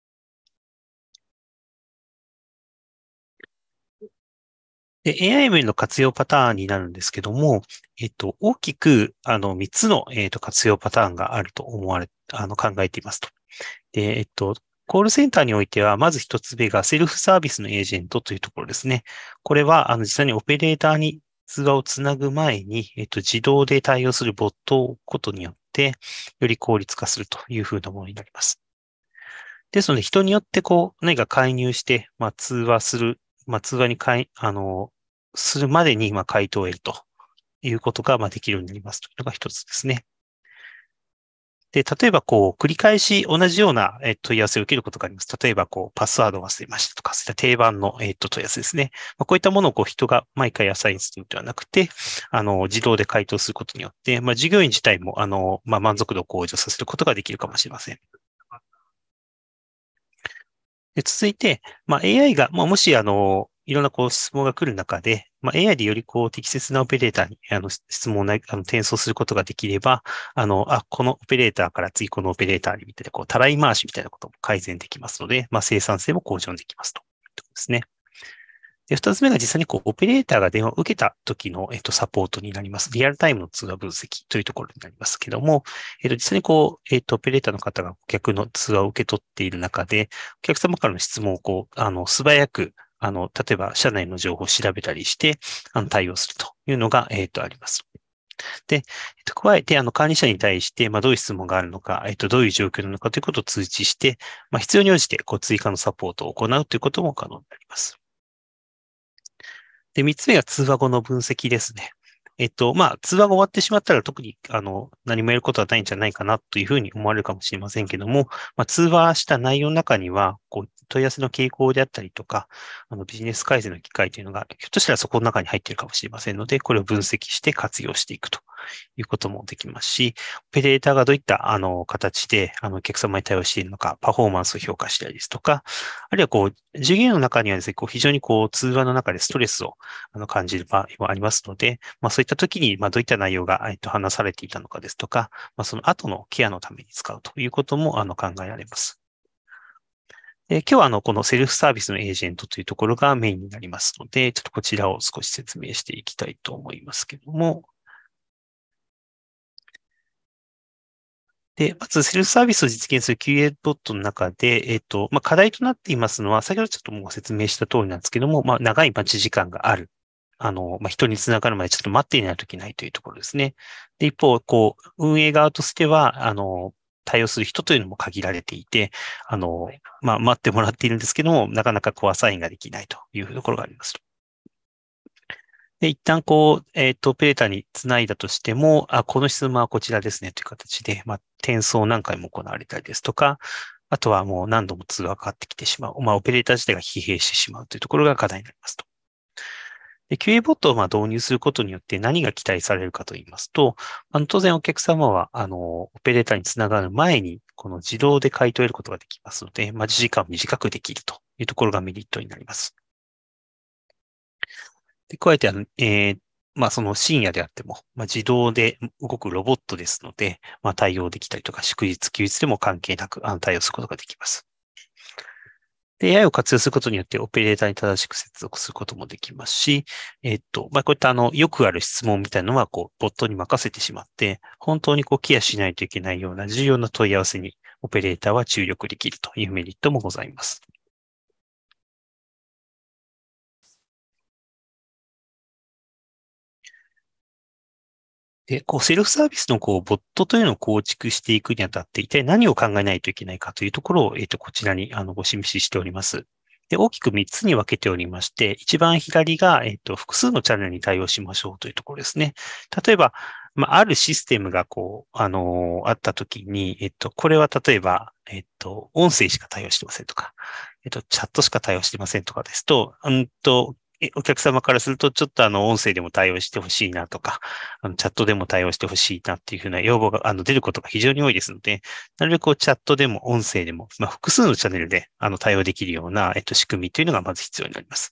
で、AI の活用パターンになるんですけども、大きく、3つの、活用パターンがあると考えていますと。で、コールセンターにおいては、まず一つ目がセルフサービスのエージェントというところですね。これは、実際にオペレーターに通話をつなぐ前に、自動で対応するボットを置くことによって、より効率化するというふうなものになります。ですので、人によって何か介入して、通話する、通話にするまでに、回答を得るということが、できるようになりますというのが一つですね。で、例えば、繰り返し同じような問い合わせを受けることがあります。例えば、パスワードを忘れましたとか、そういった定番の問い合わせですね。こういったものを人が毎回アサインするのではなくて、自動で回答することによって、従業員自体も、満足度を向上させることができるかもしれません。で、続いて、AI が、もし、いろんな質問が来る中で、AI でより適切なオペレーターに、質問を転送することができれば、このオペレーターから次このオペレーターにみたいな、たらい回しみたいなことも改善できますので、生産性も向上できますというところですね。で、二つ目が実際にオペレーターが電話を受けた時の、サポートになります。リアルタイムの通話分析というところになりますけども、実際にオペレーターの方が顧客の通話を受け取っている中で、お客様からの質問を素早く、例えば、社内の情報を調べたりして、対応するというのが、あります。で、加えて、管理者に対して、どういう質問があるのか、どういう状況なのかということを通知して、必要に応じて、追加のサポートを行うということも可能になります。で、三つ目が通話後の分析ですね。 通話が終わってしまったら特に、何もやることはないんじゃないかなというふうに思われるかもしれませんけども、通話した内容の中には、問い合わせの傾向であったりとか、ビジネス改善の機会というのが、ひょっとしたらそこの中に入っているかもしれませんので、これを分析して活用していくということもできますし、オペレーターがどういった、形で、お客様に対応しているのか、パフォーマンスを評価したりですとか、あるいは、授業の中にはですね、非常に通話の中でストレスを、感じる場合もありますので、そういった時に、どういった内容が、話されていたのかですとか、その後のケアのために使うということも、考えられます。今日は、このセルフサービスのエージェントというところがメインになりますので、ちょっとこちらを少し説明していきたいと思いますけども、で、まず、セルフサービスを実現する QA ボットの中で、課題となっていますのは、先ほどちょっともう説明した通りなんですけども、長い待ち時間がある。人につながるまでちょっと待っていないといけないというところですね。で、一方、運営側としては、対応する人というのも限られていて、待ってもらっているんですけども、なかなかアサインができないというところがありますと。で、一旦オペレーターにつないだとしても、この質問はこちらですねという形で、転送何回も行われたりですとか、あとはもう何度も通話がかかってきてしまう。オペレーター自体が疲弊してしまうというところが課題になりますと。で、QA ボットを導入することによって何が期待されるかと言いますと、当然お客様は、オペレーターにつながる前に、この自動で回答を得ることができますので、待ち時間を短くできるというところがメリットになります。で、加えて、その深夜であっても、自動で動くロボットですので、対応できたりとか、祝日、休日でも関係なく対応することができます。で、AI を活用することによってオペレーターに正しく接続することもできますし、こういったよくある質問みたいなのは、ボットに任せてしまって、本当にケアしないといけないような重要な問い合わせにオペレーターは注力できるというメリットもございます。で、セルフサービスのボットというのを構築していくにあたって、一体何を考えないといけないかというところを、こちらにご示ししております。で、大きく3つに分けておりまして、一番左が、複数のチャンネルに対応しましょうというところですね。例えば、あるシステムがあったときに、これは例えば、音声しか対応してませんとか、チャットしか対応してませんとかですと、お客様からすると、ちょっと音声でも対応してほしいなとか、チャットでも対応してほしいなっていうふうな要望が出ることが非常に多いですので、なるべくチャットでも音声でも、複数のチャンネルで対応できるような、仕組みというのがまず必要になります。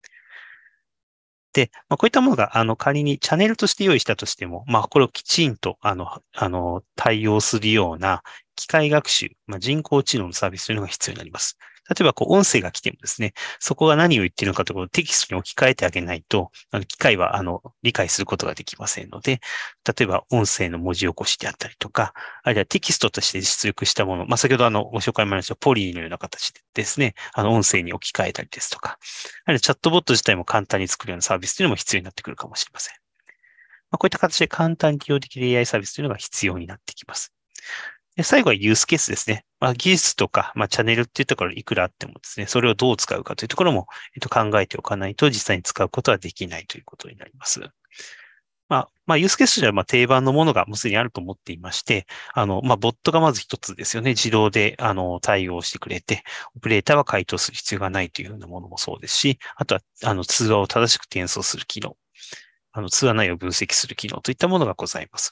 で、こういったものが、仮にチャンネルとして用意したとしても、これをきちんと、対応するような機械学習、人工知能のサービスというのが必要になります。例えば、音声が来てもですね、そこが何を言っているのかということをテキストに置き換えてあげないと、機械は、理解することができませんので、例えば、音声の文字起こしであったりとか、あるいはテキストとして出力したもの、先ほどご紹介もありましたポリのような形でですね、音声に置き換えたりですとか、あるいはチャットボット自体も簡単に作るようなサービスというのも必要になってくるかもしれません。こういった形で簡単に利用できる AI サービスというのが必要になってきます。で、最後はユースケースですね。技術とか、チャンネルっていうところいくらあってもですね、それをどう使うかというところも、考えておかないと実際に使うことはできないということになります。ユースケースとしては定番のものがもうすでにあると思っていまして、ボットがまず一つですよね。自動で、対応してくれて、オペレーターは回答する必要がないというようなものもそうですし、あとは、通話を正しく転送する機能、通話内容を分析する機能といったものがございます。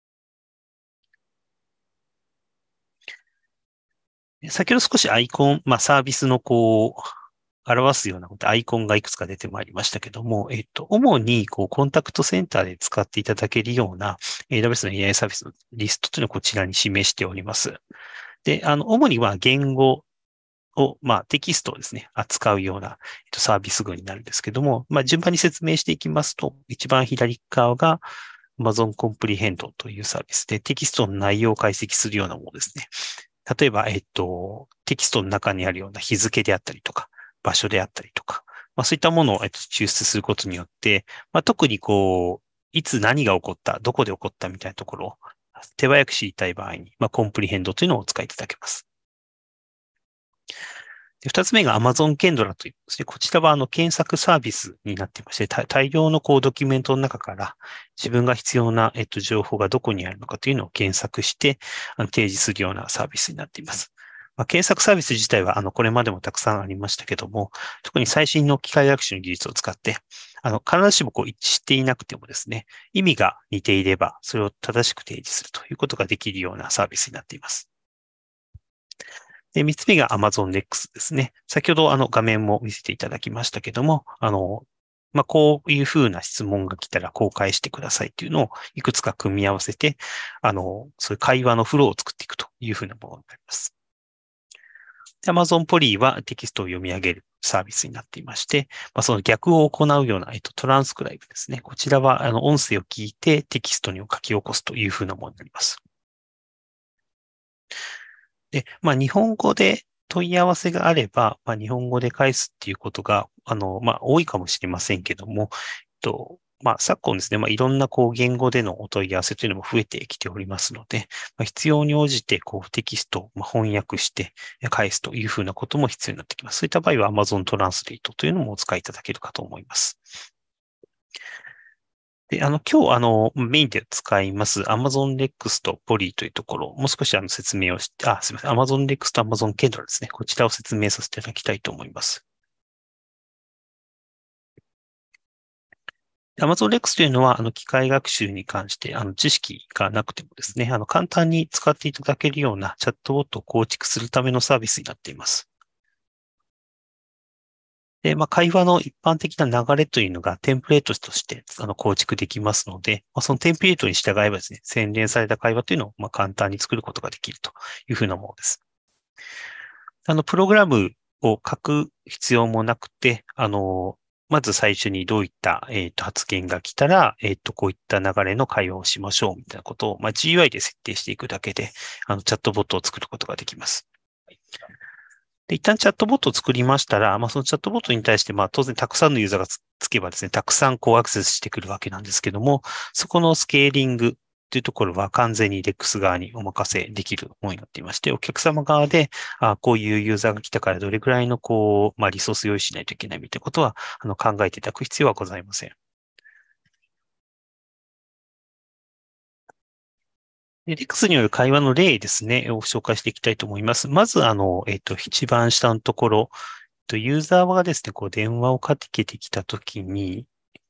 先ほど少しアイコン、サービスの表すようなこと、アイコンがいくつか出てまいりましたけども、主に、コンタクトセンターで使っていただけるような AWS の AI サービスのリストというのをこちらに示しております。で、主には言語を、テキストをですね、扱うような、サービス群になるんですけども、順番に説明していきますと、一番左側が Amazon Comprehend というサービスで、テキストの内容を解析するようなものですね。例えば、テキストの中にあるような日付であったりとか、場所であったりとか、そういったものを抽出することによって、特にいつ何が起こった、どこで起こったみたいなところを手早く知りたい場合に、コンプリヘンドというのをお使いいただけます。 で、二つ目が Amazon Kendra というですね、こちらは検索サービスになっていまして、大量のドキュメントの中から自分が必要な情報がどこにあるのかというのを検索して提示するようなサービスになっています。検索サービス自体はこれまでもたくさんありましたけども、特に最新の機械学習の技術を使って、必ずしも一致していなくてもですね、意味が似ていれば、それを正しく提示するということができるようなサービスになっています。で、三つ目が Amazon Lex ですね。先ほど画面も見せていただきましたけども、こういうふうな質問が来たら公開してくださいっていうのをいくつか組み合わせて、そういう会話のフローを作っていくというふうなものになります。で Amazon Poly はテキストを読み上げるサービスになっていまして、その逆を行うような、トランスクライブですね。こちらは、音声を聞いてテキストに書き起こすというふうなものになります。で、日本語で問い合わせがあれば、日本語で返すっていうことが、多いかもしれませんけども、昨今ですね、いろんな言語でのお問い合わせというのも増えてきておりますので、必要に応じてテキストを翻訳して返すというふうなことも必要になってきます。そういった場合は Amazon Translate というのもお使いいただけるかと思います。で、今日、メインで使います Amazon Lex と Poly というところ、もう少し説明をして、すみません。Amazon Lex と Amazon Kendra ですね。こちらを説明させていただきたいと思います。Amazon Lex というのは、機械学習に関して、知識がなくてもですね、簡単に使っていただけるようなチャットボットを構築するためのサービスになっています。で、会話の一般的な流れというのがテンプレートとして構築できますので、そのテンプレートに従えばですね、洗練された会話というのを簡単に作ることができるというふうなものです。プログラムを書く必要もなくて、まず最初にどういった、発言が来たら、こういった流れの会話をしましょうみたいなことを、GUI で設定していくだけで、チャットボットを作ることができます。で、一旦チャットボットを作りましたら、そのチャットボットに対して、当然たくさんのユーザーがつけばですね、たくさんアクセスしてくるわけなんですけども、そこのスケーリングというところは完全に DEX 側にお任せできるものになっていまして、お客様側で、こういうユーザーが来たからどれぐらいのリソース用意しないといけないみたいなことは、考えていただく必要はございません。DEX による会話の例ですね、を紹介していきたいと思います。まず、一番下のところ、ユーザーがですね、電話をかけてきたときに、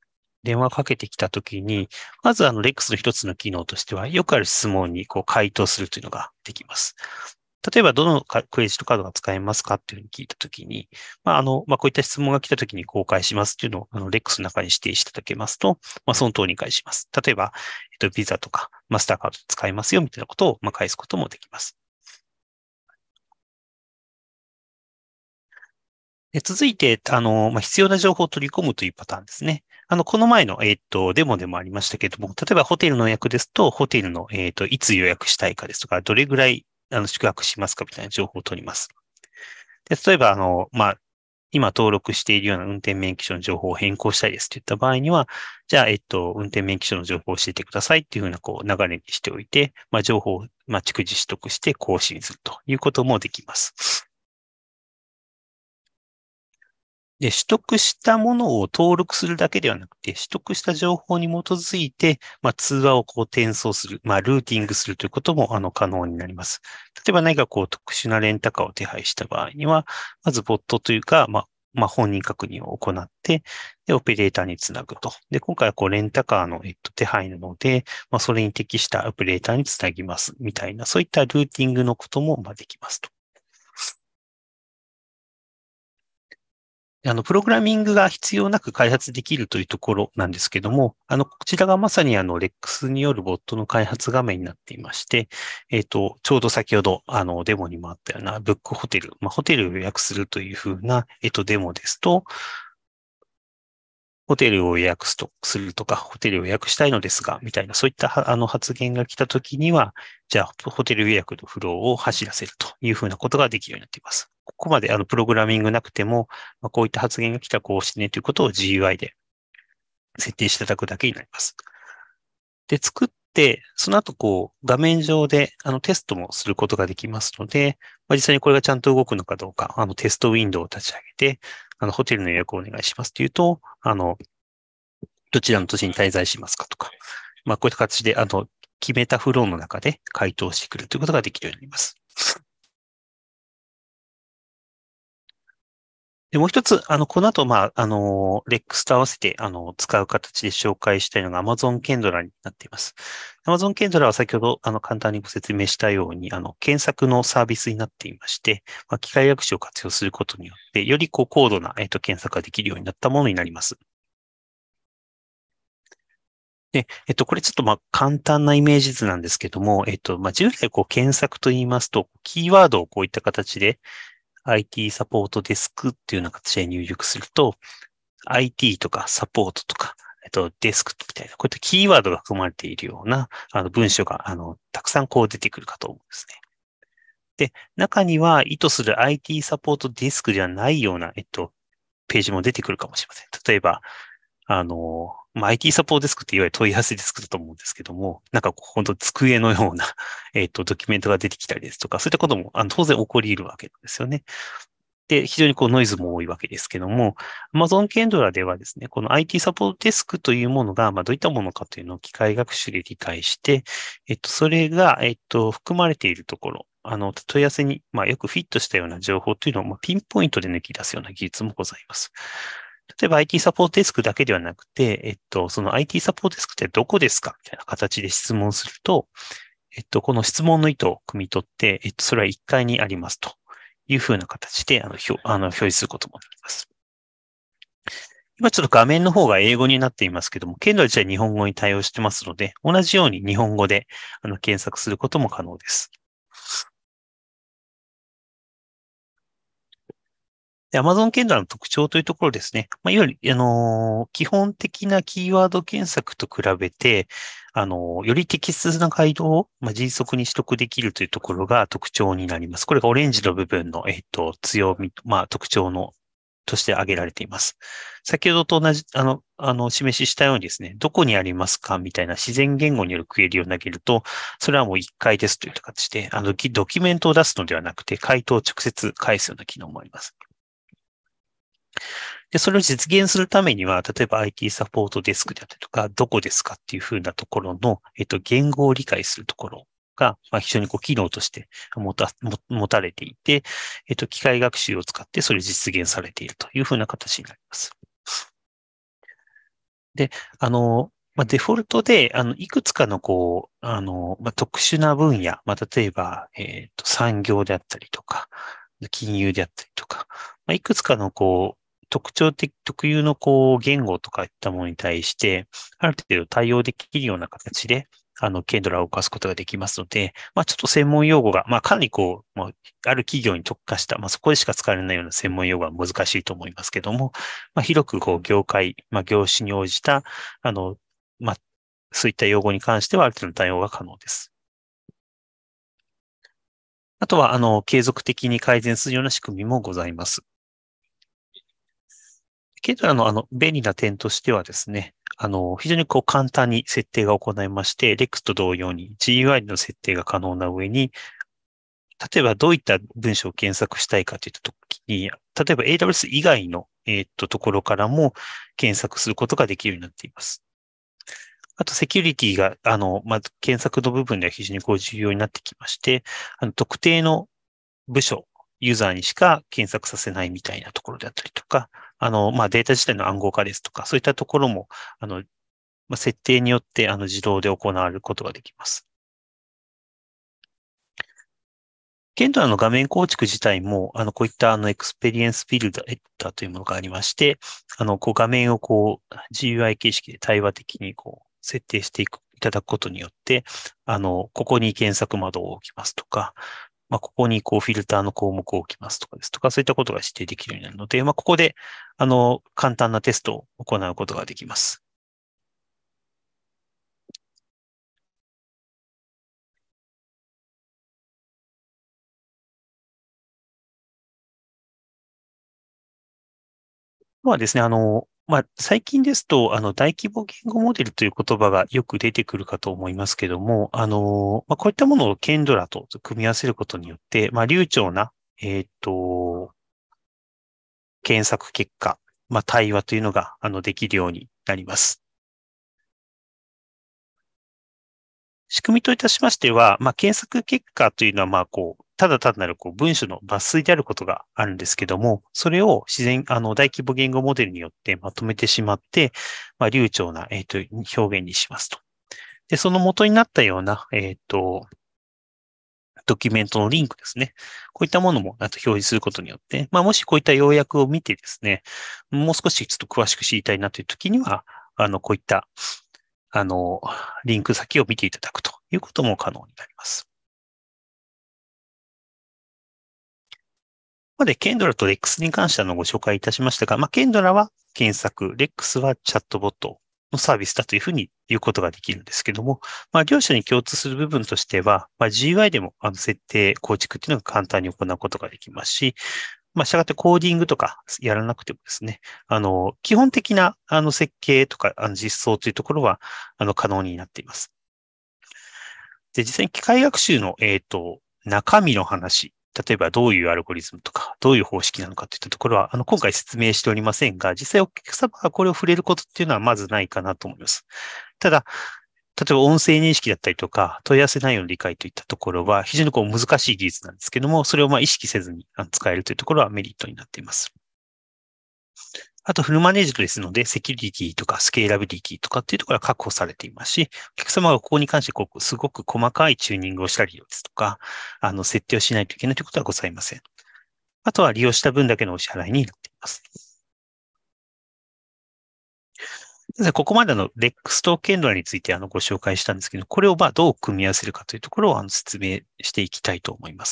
まずREX の一つの機能としては、よくある質問に回答するというのができます。例えば、どのクレジットカードが使えますかっていうふうに聞いたときに、こういった質問が来たときに公開しますっていうのを、REX の中に指定していただけますと、その通りに返します。例えば、ビザとかマスターカード使えますよみたいなことを、返すこともできます。続いて、必要な情報を取り込むというパターンですね。この前の、デモでもありましたけれども、例えばホテルの予約ですと、ホテルの、いつ予約したいかですとか、どれぐらい、宿泊しますかみたいな情報を取ります。で、例えば、今登録しているような運転免許証の情報を変更したいですといった場合には、じゃあ、運転免許証の情報を教えてくださいっていうふうな、流れにしておいて、情報を、逐次取得して更新するということもできます。で、取得したものを登録するだけではなくて、取得した情報に基づいて、通話を転送する、ルーティングするということも、可能になります。例えば何か特殊なレンタカーを手配した場合には、まずボットというか、本人確認を行って、で、オペレーターにつなぐと。で、今回はレンタカーの、手配なので、それに適したオペレーターにつなぎます、みたいな、そういったルーティングのことも、できますと。プログラミングが必要なく開発できるというところなんですけども、こちらがまさにREX によるボットの開発画面になっていまして、ちょうど先ほど、デモにもあったようなブックホテル、ホテルを予約するというふうな、デモですと、ホテルを予約するとか、ホテルを予約したいのですが、みたいな、そういった発言が来たときには、じゃあ、ホテル予約のフローを走らせるというふうなことができるようになっています。ここまでプログラミングなくても、こういった発言が来たらこうしてねということを GUI で設定していただくだけになります。で、作っ 、その後、画面上で、テストもすることができますので、実際にこれがちゃんと動くのかどうか、テストウィンドウを立ち上げて、ホテルの予約をお願いしますっていうと、どちらの都市に滞在しますかとか、こういった形で、決めたフローの中で回答してくるということができるようになります。で、もう一つ、この後、Rex と合わせて、使う形で紹介したいのが Amazon Kendra になっています。Amazon Kendra は先ほど、簡単にご説明したように、検索のサービスになっていまして、機械学習を活用することによって、より高度な、検索ができるようになったものになります。で、これちょっと簡単なイメージ図なんですけども、従来検索と言いますと、キーワードをこういった形で、IT サポートデスクっていうような形で入力すると、IT とかサポートとか、デスクみたいな、こういったキーワードが含まれているような、文章が、たくさん出てくるかと思うんですね。で、中には意図する IT サポートデスクではないような、ページも出てくるかもしれません。例えば、IT サポートデスクっていわゆる問い合わせデスクだと思うんですけども、本当机のような、ドキュメントが出てきたりですとか、そういったことも、当然起こり得るわけなんですよね。で、非常にノイズも多いわけですけども、Amazon Kendra ではですね、この IT サポートデスクというものが、どういったものかというのを機械学習で理解して、それが、含まれているところ、問い合わせに、よくフィットしたような情報というのを、ピンポイントで抜き出すような技術もございます。例えば IT サポートデスクだけではなくて、その IT サポートデスクってどこですかみたいな形で質問すると、この質問の意図を汲み取って、それは1階にありますというふうな形で、表示することもできます。今ちょっと画面の方が英語になっていますけども、Kendra自体日本語に対応してますので、同じように日本語で検索することも可能です。で、Amazon Kendra の特徴というところですね。いわゆる、基本的なキーワード検索と比べて、より適切なガイドを、迅速に取得できるというところが特徴になります。これがオレンジの部分の、強み、特徴として挙げられています。先ほどと同じ、示ししたようにですね、どこにありますかみたいな自然言語によるクエリを投げると、それはもう1回ですという形で、ドキュメントを出すのではなくて、回答を直接返すような機能もあります。で、それを実現するためには、例えば IT サポートデスクであったりとか、どこですかっていうふうなところの、言語を理解するところが、非常に機能として持たれていて、機械学習を使ってそれを実現されているというふうな形になります。で、デフォルトで、いくつかの特殊な分野、例えば、産業であったりとか、金融であったりとか、いくつかの特有の言語とかいったものに対して、ある程度対応できるような形で、Kendra を動かすことができますので、ちょっと専門用語が、かなりある企業に特化した、そこでしか使われないような専門用語は難しいと思いますけども、広く業界、業種に応じた、そういった用語に関してはある程度の対応が可能です。あとは、継続的に改善するような仕組みもございます。Kendra の便利な点としてはですね、非常に簡単に設定が行えまして、Rex と同様に GUI の設定が可能な上に、例えばどういった文章を検索したいかといったときに、例えば AWS 以外の、ところからも検索することができるようになっています。あと、セキュリティが、検索の部分では非常に重要になってきまして、特定の部署、ユーザーにしか検索させないみたいなところであったりとか、データ自体の暗号化ですとか、そういったところも、設定によって、自動で行われることができます。Kendra の画面構築自体も、こういったエクスペリエンスビルダーというものがありまして、画面をGUI 形式で対話的に設定していただくことによって、ここに検索窓を置きますとか、ここにフィルターの項目を置きますとかですとか、そういったことが指定できるようになるので、ここで、簡単なテストを行うことができます。はですね、 最近ですと、大規模言語モデルという言葉がよく出てくるかと思いますけども、こういったものをケンドラと組み合わせることによって、流暢な、検索結果、対話というのが、できるようになります。仕組みといたしましては、検索結果というのは、ただ単なる文章の抜粋であることがあるんですけども、それを大規模言語モデルによってまとめてしまって、流暢な、表現にしますと。で、その元になったような、ドキュメントのリンクですね。こういったものも表示することによって、もしこういった要約を見てですね、もう少しちょっと詳しく知りたいなという時には、こういった、リンク先を見ていただくということも可能になります。で、ケンドラとレックスに関してご紹介いたしましたが、ケンドラは検索、レックスはチャットボットのサービスだというふうに言うことができるんですけども、両者に共通する部分としては、GUI でも設定、構築っていうのが簡単に行うことができますし、したがってコーディングとかやらなくてもですね、基本的な設計とか実装というところは可能になっています。で、実際に機械学習の中身の話、例えばどういうアルゴリズムとか、どういう方式なのかといったところは、今回説明しておりませんが、実際お客様がこれを触れることっていうのはまずないかなと思います。ただ、例えば音声認識だったりとか、問い合わせ内容の理解といったところは非常に難しい技術なんですけども、それを意識せずに使えるというところはメリットになっています。あと、フルマネージドですので、セキュリティとかスケーラビリティとかっていうところは確保されていますし、お客様がここに関してすごく細かいチューニングをしたりですとか、設定をしないといけないということはございません。あとは利用した分だけのお支払いになっています。ここまでレックスとケンドラについてご紹介したんですけど、これをどう組み合わせるかというところを説明していきたいと思います。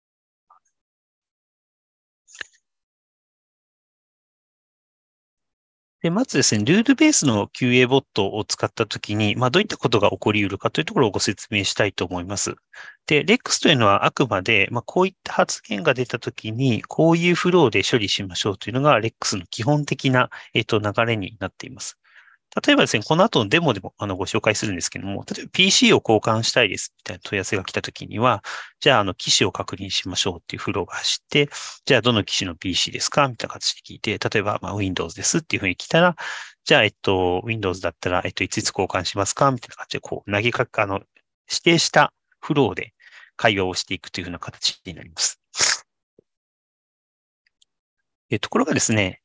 で、まずですね、ルールベースの QA ボットを使ったときに、どういったことが起こり得るかというところをご説明したいと思います。で、REX というのはあくまで、こういった発言が出たときに、こういうフローで処理しましょうというのが REX の基本的な、流れになっています。例えばですね、この後のデモでもご紹介するんですけども、例えば PC を交換したいですみたいな問い合わせが来たときには、じゃあ機種を確認しましょうっていうフローが走って、じゃあどの機種の PC ですかみたいな形で聞いて、例えばWindows ですっていうふうに来たら、じゃあWindows だったらいついつ交換しますかみたいな感じで指定したフローで会話をしていくというふうな形になります。ところがですね、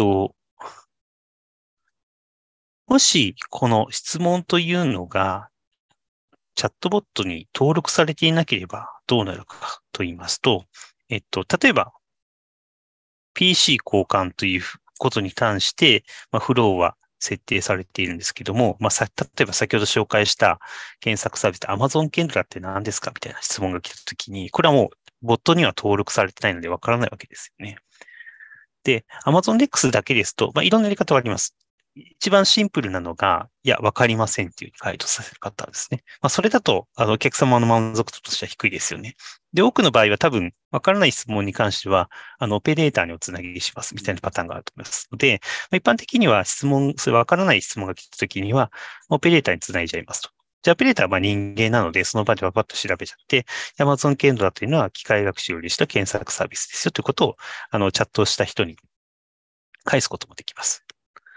もし、この質問というのが、チャットボットに登録されていなければどうなるかと言いますと、例えば、PC 交換ということに関して、フローは設定されているんですけども、例えば先ほど紹介した検索サービスで Amazon ケンドラって何ですかみたいな質問が来たときに、これはもう、ボットには登録されてないのでわからないわけですよね。で、Amazon Lex だけですと、いろんなやり方があります。一番シンプルなのが、いや、わかりませんっていう回答させる方ですね。それだと、お客様の満足度としては低いですよね。で、多くの場合は多分、わからない質問に関しては、オペレーターにおつなぎしますみたいなパターンがあると思いますので、一般的にはそれわからない質問が来たときには、オペレーターにつないじゃいますと。じゃあ、オペレーターは人間なので、その場でパパッと調べちゃって、Amazon ケンドラというのは機械学習を利用した検索サービスですよということを、チャットをした人に返すこともできます。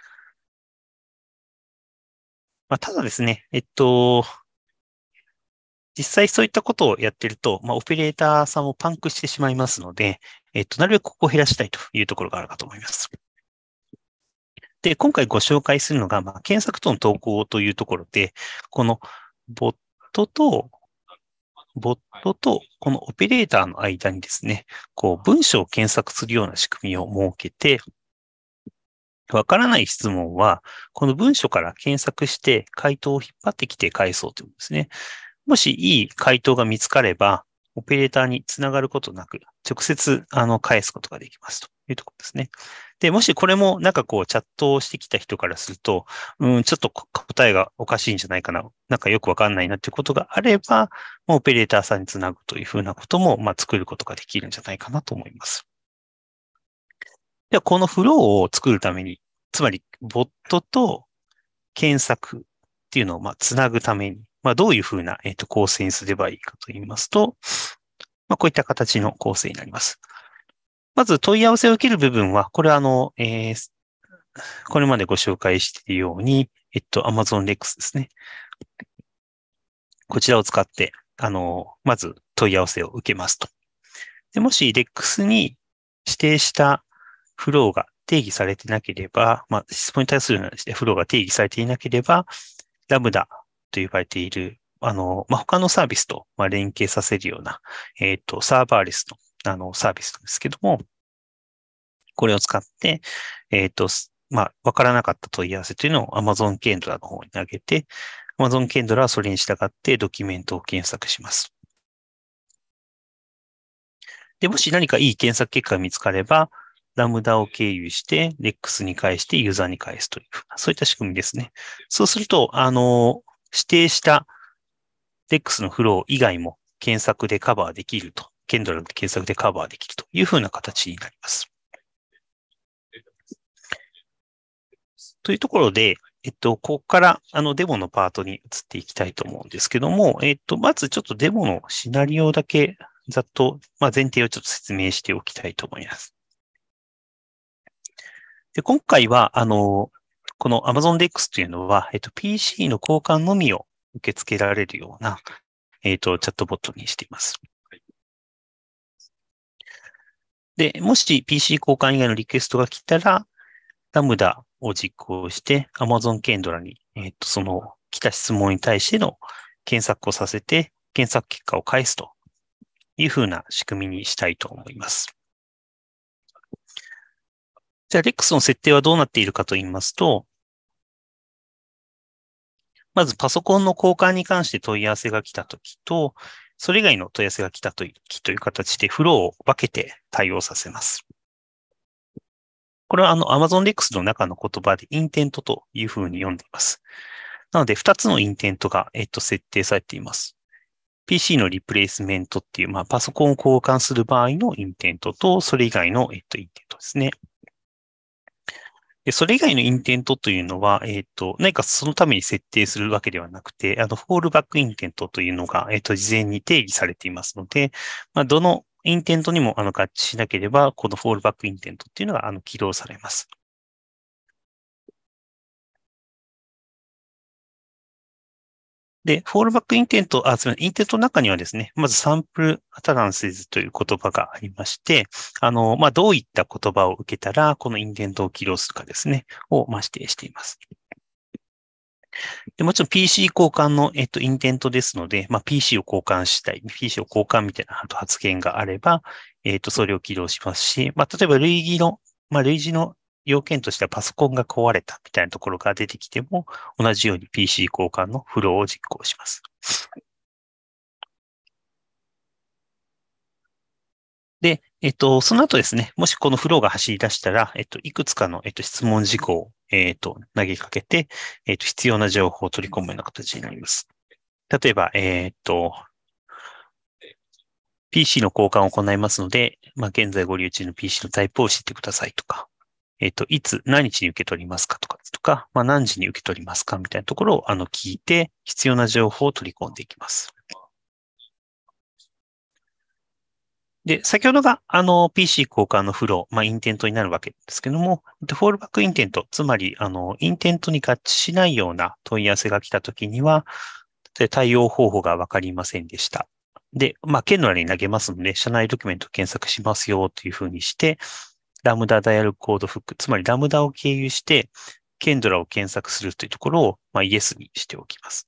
ただですね、実際そういったことをやってると、オペレーターさんもパンクしてしまいますので、なるべくここを減らしたいというところがあるかと思います。で、今回ご紹介するのが、検索との投稿というところで、このボットと、このオペレーターの間にですね、文章を検索するような仕組みを設けて、わからない質問は、この文書から検索して回答を引っ張ってきて返そうということですね。もしいい回答が見つかれば、オペレーターにつながることなく、直接返すことができますというところですね。で、もしこれもチャットをしてきた人からすると、ちょっと答えがおかしいんじゃないかな、よくわかんないなっていうことがあれば、オペレーターさんにつなぐというふうなことも、作ることができるんじゃないかなと思います。では、このフローを作るためにつまり、ボットと検索っていうのを、つなぐために、どういうふうな、構成にすればいいかと言いますと、こういった形の構成になります。まず問い合わせを受ける部分は、これはこれまでご紹介しているように、Amazon Lex ですね。こちらを使って、まず問い合わせを受けますと。でもし Lex に指定したフローが定義されていなければ、質問に対するフローが定義されていなければ、ラムダと呼ばれている、他のサービスと連携させるような、サーバーレスの、サービスですけども、これを使って、わからなかった問い合わせというのを Amazon Kendra の方に投げて、Amazon Kendra はそれに従ってドキュメントを検索します。で、もし何かいい検索結果が見つかれば、ラムダを経由して、Lex に返してユーザーに返すという、そういった仕組みですね。そうすると、指定したLex のフロー以外も検索でカバーできると、Kendra の検索でカバーできるというふうな形になります。というところで、ここからデモのパートに移っていきたいと思うんですけども、まずちょっとデモのシナリオだけざっと、前提をちょっと説明しておきたいと思います。で、今回は、この Amazon Lex というのは、PC の交換のみを受け付けられるような、チャットボットにしています。で、もし PC 交換以外のリクエストが来たら、ラムダを実行して Amazon Kendra に、その来た質問に対しての検索をさせて、検索結果を返すというふうな仕組みにしたいと思います。じゃあ、Lex の設定はどうなっているかと言いますと、まずパソコンの交換に関して問い合わせが来たときと、それ以外の問い合わせが来たという形でフローを分けて対応させます。これはAmazon Lex の中の言葉でインテントというふうに読んでいます。なので、2つのインテントが、設定されています。PC のリプレイスメントっていう、パソコンを交換する場合のインテントと、それ以外の、インテントですね。で、それ以外のインテントというのは、何かそのために設定するわけではなくて、フォールバックインテントというのが、事前に定義されていますので、どのインテントにも合致しなければ、このフォールバックインテントっていうのが起動されます。で、フォールバックインテント、すみません、インテントの中にはですね、まずサンプルアタランスズという言葉がありまして、どういった言葉を受けたら、このインテントを起動するかですね、を、指定しています。で、もちろん PC 交換の、インテントですので、PC を交換したい、PC を交換みたいな発言があれば、それを起動しますし、例えば類似の要件としてはパソコンが壊れたみたいなところが出てきても、同じように PC 交換のフローを実行します。で、その後ですね、もしこのフローが走り出したら、いくつかの、質問事項を、投げかけて、必要な情報を取り込むような形になります。例えば、PC の交換を行いますので、現在ご利用中の PC のタイプを知ってくださいとか、いつ、何日に受け取りますかとか、何時に受け取りますかみたいなところを聞いて、必要な情報を取り込んでいきます。で、先ほどがPC 交換のフロー、インテントになるわけですけども、フォールバックインテント、つまりインテントに合致しないような問い合わせが来たときには、対応方法がわかりませんでした。で、Kendraに投げますので、社内ドキュメントを検索しますよというふうにして、ラムダダイアログコードフック、つまりラムダを経由して、Kendraを検索するというところを、イエスにしておきます。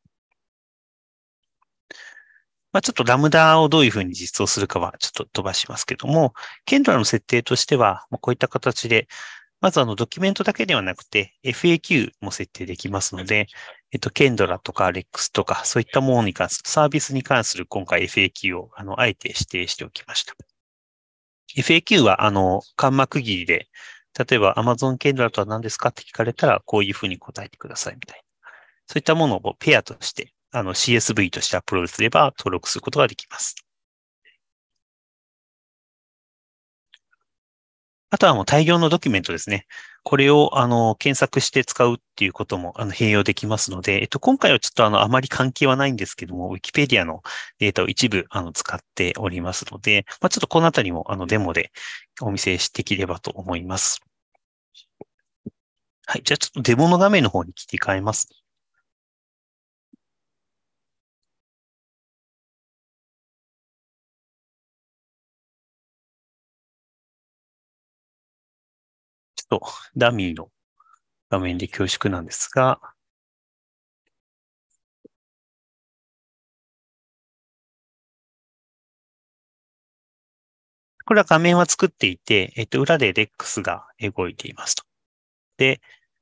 ちょっとラムダをどういうふうに実装するかはちょっと飛ばしますけども、Kendraの設定としては、こういった形で、まずドキュメントだけではなくて FAQ も設定できますので、Kendra とか Lex とかそういったものに関する、サービスに関する今回 FAQ をあえて指定しておきました。FAQ はカンマ区切りで、例えば Amazon Kendra とは何ですかって聞かれたらこういうふうに答えてくださいみたいな。そういったものをペアとしてCSV としてアップロードすれば登録することができます。 あとはもう大量のドキュメントですね。これを、検索して使うっていうことも、併用できますので、今回はちょっとあまり関係はないんですけども、Wikipedia のデータを一部、使っておりますので、まあ、ちょっとこのあたりも、デモでお見せできればと思います。はい。じゃあちょっとデモの画面の方に切り替えます。ちょっとダミーの画面で恐縮なんですが、これは画面は作っていて、裏で REX が動いていますと。で、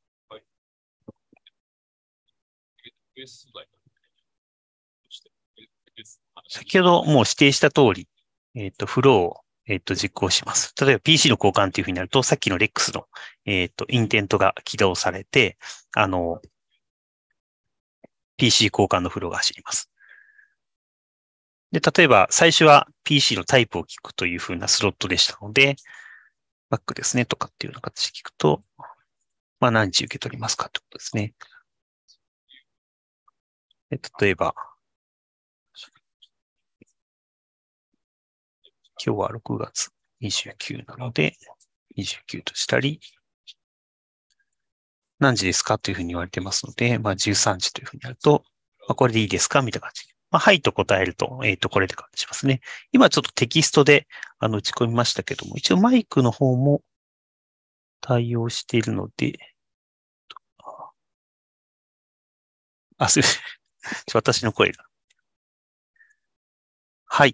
先ほどもう指定した通り、フローを、実行します。例えば PC の交換というふうになると、さっきの REX の、インテントが起動されて、PC 交換のフローが走ります。で、例えば最初は PC のタイプを聞くというふうなスロットでしたので、バックですねとかっていうような形で聞くと、まあ何時受け取りますかってことですね。例えば、今日は6月29なので、29としたり、何時ですかというふうに言われてますので、まあ13時というふうになると、まあ、これでいいですかみたいな感じ。まあ、はいと答えると、これで感じしますね。今ちょっとテキストで、打ち込みましたけども、一応マイクの方も対応しているので、すいません。私の声が。はい。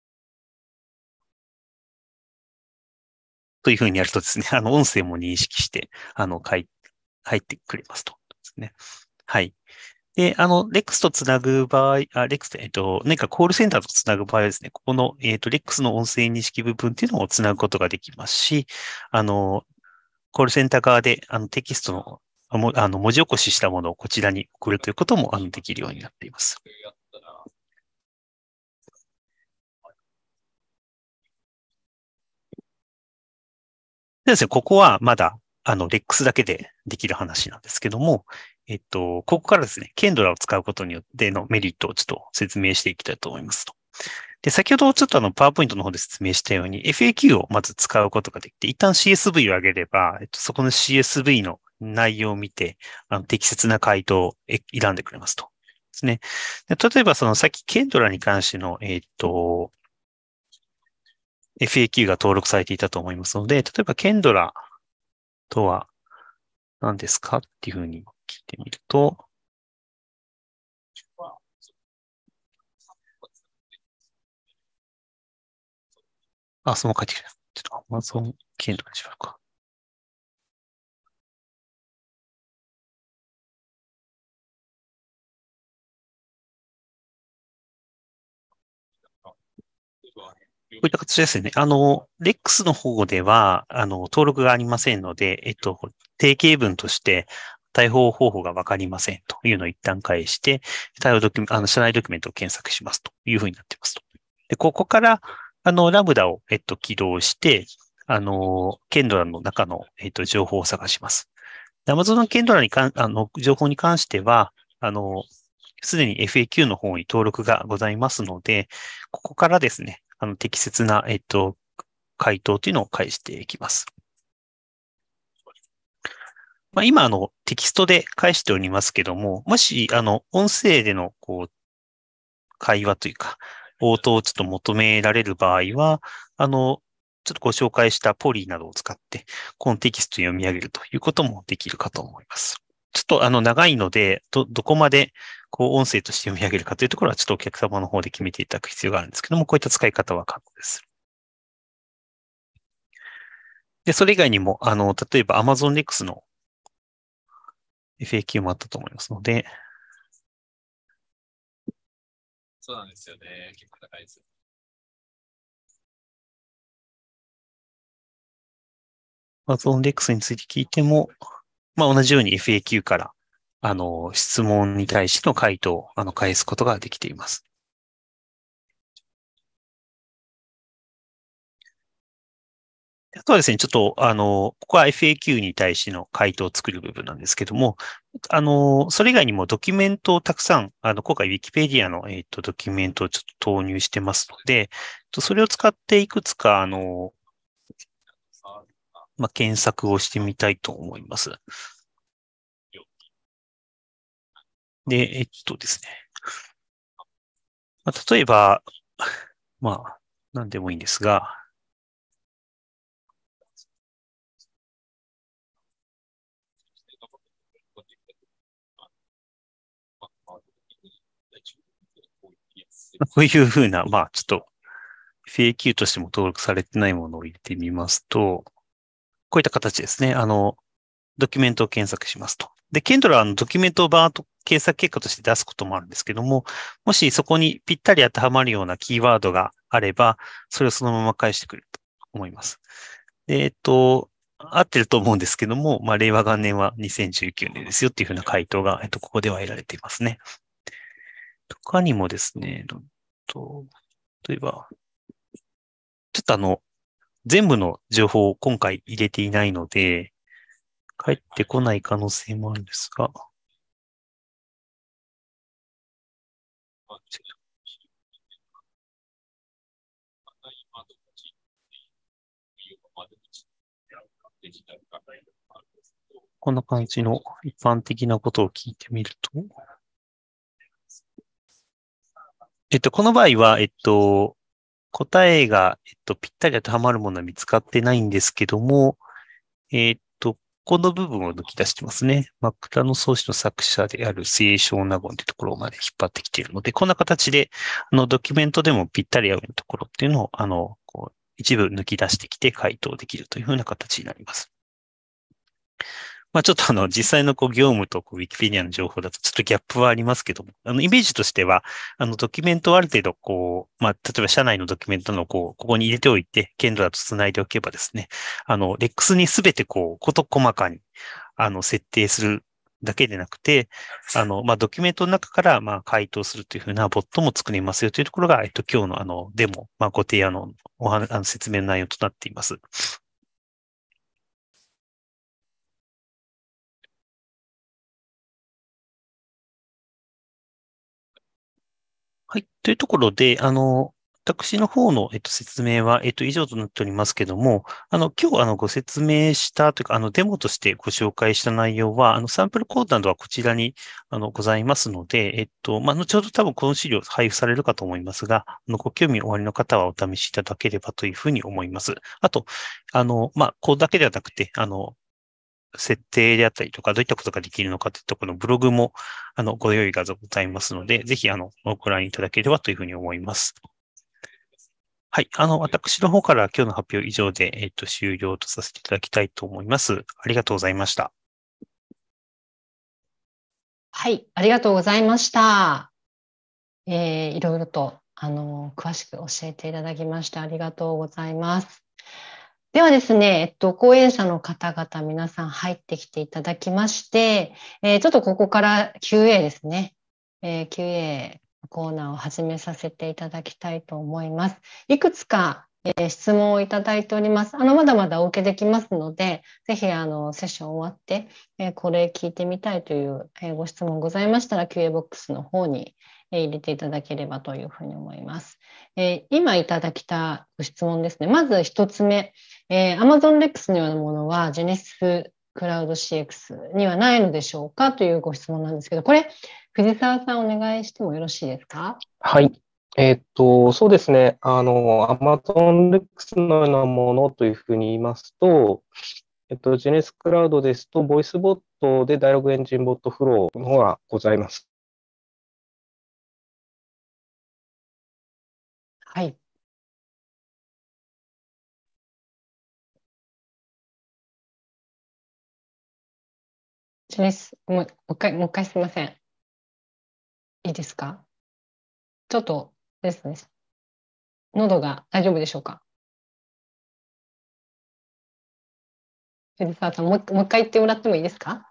というふうにやるとですね、音声も認識して、入ってくれますと。ですね。はい。で、REX とつなぐ場合、REX 何かコールセンターとつなぐ場合はですね、ここの、REX の音声認識部分っていうのをつなぐことができますし、コールセンター側で、テキストの、文字起こししたものをこちらに送るということも、できるようになっています。でですね、ここはまだ、REX だけでできる話なんですけども、ここからですね、Kendra を使うことによってのメリットをちょっと説明していきたいと思いますと。で、先ほどちょっとPowerPoint の方で説明したように FAQ をまず使うことができて、一旦 CSV を上げれば、そこの CSV の内容を見て、適切な回答を選んでくれますと。ですね。で例えばさっき Kendra に関しての、FAQ が登録されていたと思いますので、例えば Kendra とは何ですかっていうふうに聞いてみると、その書いてきた。ちょっと Amazon Kindle にしようか。こういった形ですね。REX の方では、登録がありませんので、定型文として、対応方法がわかりませんというのを一旦返して、社内ドキュメントを検索しますというふうになっていますと。で、ここから、ラムダを、起動して、Kendra の中の、情報を探します。Amazon の Kendra に情報に関しては、すでに FAQ の方に登録がございますので、ここからですね、適切な、回答というのを返していきます。まあ、今、テキストで返しておりますけども、もし、音声での、会話というか、応答をちょっと求められる場合は、ちょっとご紹介したポリなどを使って、このテキストを読み上げるということもできるかと思います。ちょっと長いので、どこまで音声として読み上げるかというところはちょっとお客様の方で決めていただく必要があるんですけども、こういった使い方は可能です。で、それ以外にも、例えば Amazon Lex の FAQ もあったと思いますので、 そうなんですよね。結構高いです。 Amazon Lex について聞いても、まあ、同じように FAQ から、質問に対しての回答を、返すことができています。 あとはですね、ちょっと、ここは FAQ に対しての回答を作る部分なんですけども、それ以外にもドキュメントをたくさん、今回 Wikipedia の、ドキュメントをちょっと投入してますので、それを使っていくつか、検索をしてみたいと思います。で、ですね。例えば、何でもいいんですが、こういうふうな、ちょっと FAQ としても登録されてないものを入れてみますと、こういった形ですね。ドキュメントを検索しますと。で、Kindle はドキュメントをバーッと検索結果として出すこともあるんですけども、もしそこにぴったり当てはまるようなキーワードがあれば、それをそのまま返してくれると思います。で、合ってると思うんですけども、令和元年は2019年ですよっていうふうな回答が、ここでは得られていますね。他にもですね、例えば、ちょっと全部の情報を今回入れていないので、返ってこない可能性もあるんですが、こんな感じの一般的なことを聞いてみると、この場合は、答えが、ぴったり当てはまるものは見つかってないんですけども、この部分を抜き出してますね。枕草子の作者である清少納言というところまで引っ張ってきているので、こんな形で、ドキュメントでもぴったり合うところっていうのを、一部抜き出してきて回答できるというふうな形になります。ちょっと実際の業務とWikipedia の情報だとちょっとギャップはありますけども、イメージとしては、ドキュメントをある程度例えば社内のドキュメントのここに入れておいて、Kindle と繋いでおけばですね、Lex にすべて事細かに、設定するだけでなくて、ドキュメントの中から、回答するというふうなボットも作れますよというところが、今日のデモ、ご提案の説明の内容となっています。はい。というところで、私の方の、説明は、以上となっておりますけども、今日、ご説明したというか、デモとしてご紹介した内容は、サンプルコードなどはこちらに、ございますので、後ほど多分この資料配布されるかと思いますが、ご興味おありの方はお試しいただければというふうに思います。あと、これだけではなくて、設定であったりとか、どういったことができるのかといったこのブログも、ご用意がございますので、ぜひ、ご覧いただければというふうに思います。はい。私の方から今日の発表以上で、終了とさせていただきたいと思います。ありがとうございました。 はい、ありがとうございました。いろいろと、詳しく教えていただきましてありがとうございます。ではですね、講演者の方々皆さん入ってきていただきまして、ちょっとここから QA ですね、QA コーナーを始めさせていただきたいと思います。いくつか、質問をいただいております。まだまだお受けできますので、ぜひセッション終わって、これ聞いてみたいという、ご質問ございましたら QA ボックスの方に入れていただければというふうに思います。今いただきたご質問ですね。まず一つ目、Amazon Lex のようなものは Genesis Cloud CX にはないのでしょうかというご質問なんですけど、これ、藤沢さんお願いしてもよろしいですか？ はい。そうですね。Amazon Lex のようなものというふうに言いますと、Genesis Cloud ですと、ボイスボットでダイアログエンジンボットフローの方がございます。 はい。もう一回すみません。いいですか？ちょっとですね。喉が大丈夫でしょうか？藤沢さん、もう一回言ってもらってもいいですか？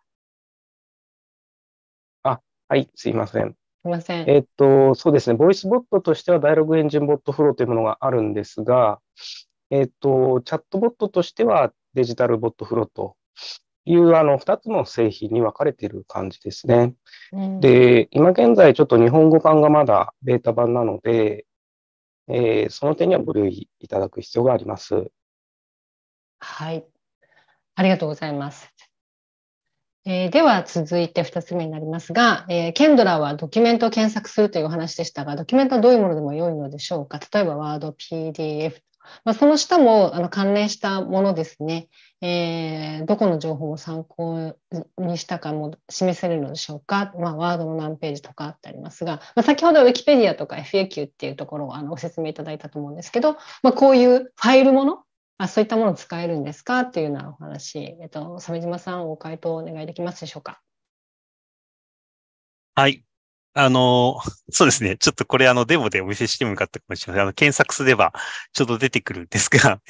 はい、すいません。 すみません。 そうですね。ボイスボットとしてはダイアログエンジンボットフローというものがあるんですが、 チャットボットとしてはデジタルボットフローという2つの製品に分かれている感じですね。で、今現在ちょっと日本語版がまだベータ版なので、その点にはご留意いただく必要があります。 はい。ありがとうございます。では続いて2つ目になりますが、ケンドラはドキュメントを検索するというお話でしたが、ドキュメントはどういうものでも良いのでしょうか。例えば、ワード、PDF、その下も関連したものですね。どこの情報を参考にしたかも示せるのでしょうか。ワードの何ページとかあってありますが、先ほど Wikipedia とか FAQ っていうところをご説明いただいたと思うんですけど、こういうファイルもの、そういったものを使えるんですかっていうようなお話、鮫島さん、ご回答お願いできますでしょうか。 はい。そうですね。ちょっとこれデモでお見せしてもよかったかもしれません。検索すればちょっと出てくるんですが、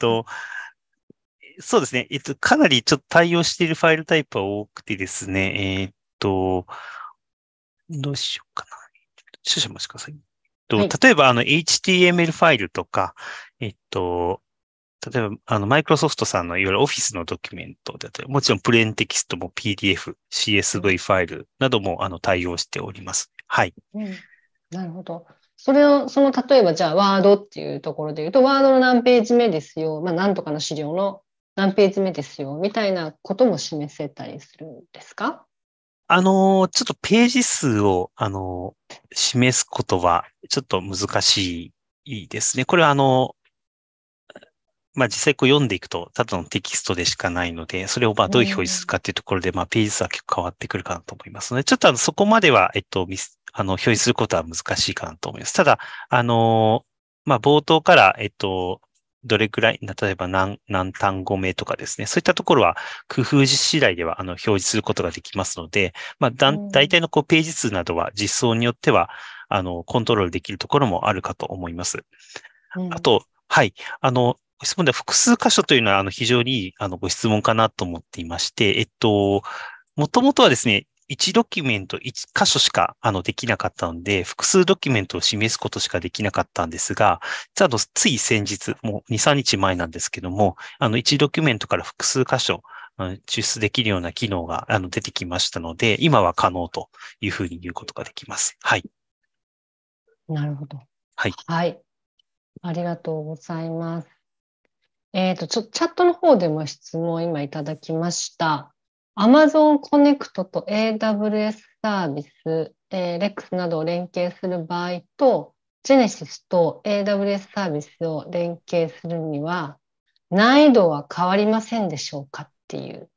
そうですね。かなりちょっと対応しているファイルタイプは多くてですね、どうしようかな。少々お待ちください。 はい、 例えばHTML ファイルとか、例えば、マイクロソフトさんのいわゆるオフィスのドキュメントだと、もちろんプレーンテキストも PDF、CSV ファイルなども対応しております。はい。 なるほど。例えばじゃあ、ワードっていうところで言うと、ワードの何ページ目ですよ、何とかの資料の何ページ目ですよ、みたいなことも示せたりするんですか？ ちょっとページ数を、示すことは、ちょっと難しいですね。これは実際読んでいくと、ただのテキストでしかないので、それをどういう表示するかっていうところで、ページ数は結構変わってくるかなと思いますので、ちょっとそこまでは、表示することは難しいかなと思います。ただ、冒頭から、どれくらい、例えば何単語目とかですね、そういったところは工夫次第では表示することができますので、大体のページ数などは実装によっては、コントロールできるところもあるかと思います。あと、はい、ご質問では複数箇所というのは、非常にいい、ご質問かなと思っていまして、もともとはですね、1ドキュメント1箇所しか、できなかったので、複数ドキュメントを示すことしかできなかったんですが、つい先日、もう2、3日前なんですけども、1ドキュメントから複数箇所、抽出できるような機能が、出てきましたので、今は可能というふうに言うことができます。はい。 なるほど。 はい。 はい。ありがとうございます。チャットの方でも質問を今いただきました。Amazon Connect と AWS サービス、Lex などを連携する場合と、Genesis と AWS サービスを連携するには、難易度は変わりませんでしょうかっていう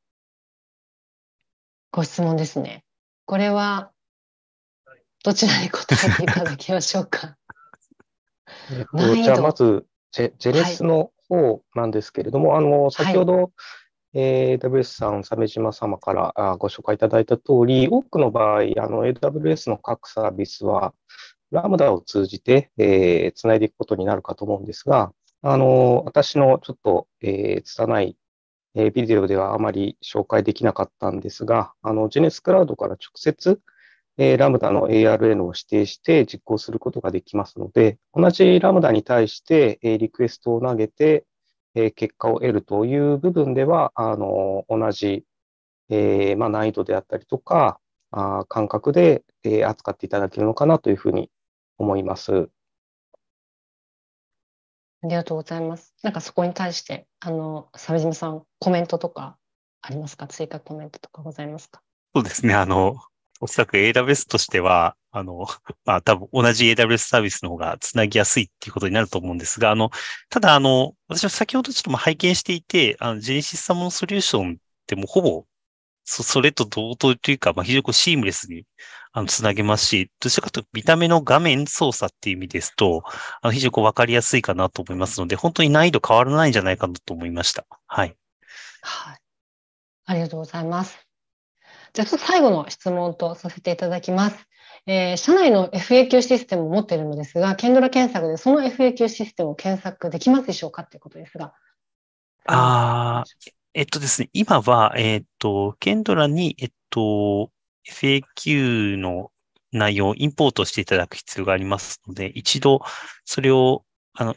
ご質問ですね。これは、どちらに答えていただきましょうか。 じゃあ、まず、ジェネスの方なんですけれども、先ほど、AWS さん、鮫島様からご紹介いただいた通り、多くの場合、AWS の各サービスは、ラムダを通じて、つないでいくことになるかと思うんですが、私のちょっと、拙い、ビデオではあまり紹介できなかったんですが、ジェネスクラウドから直接、ラムダの ARN を指定して実行することができますので、同じラムダに対して、リクエストを投げて、結果を得るという部分では、同じ、難易度であったりとか、感覚で、扱っていただけるのかなというふうに思います。 ありがとうございます。そこに対して、鮫島さん、コメントとかありますか？追加コメントとかございますか？ そうですね。おそらく AWS としては、多分同じ AWS サービスの方がつなぎやすいっていうことになると思うんですが、ただ私は先ほどちょっと拝見していて、ジェネシス様のソリューションってもうほぼ、それと同等というか、非常にシームレスに、つなげますし、どちらかというと見た目の画面操作っていう意味ですと、非常にわかりやすいかなと思いますので、本当に難易度変わらないんじゃないかなと思いました。はい。 はい。ありがとうございます。じゃあ、ちょっと最後の質問とさせていただきます。社内の FAQ システムを持っているのですが、ケンドラ検索でその FAQ システムを検索できますでしょうかということですが。 ですね、今は、ケンドラに、FAQ の内容をインポートしていただく必要がありますので、一度、それを、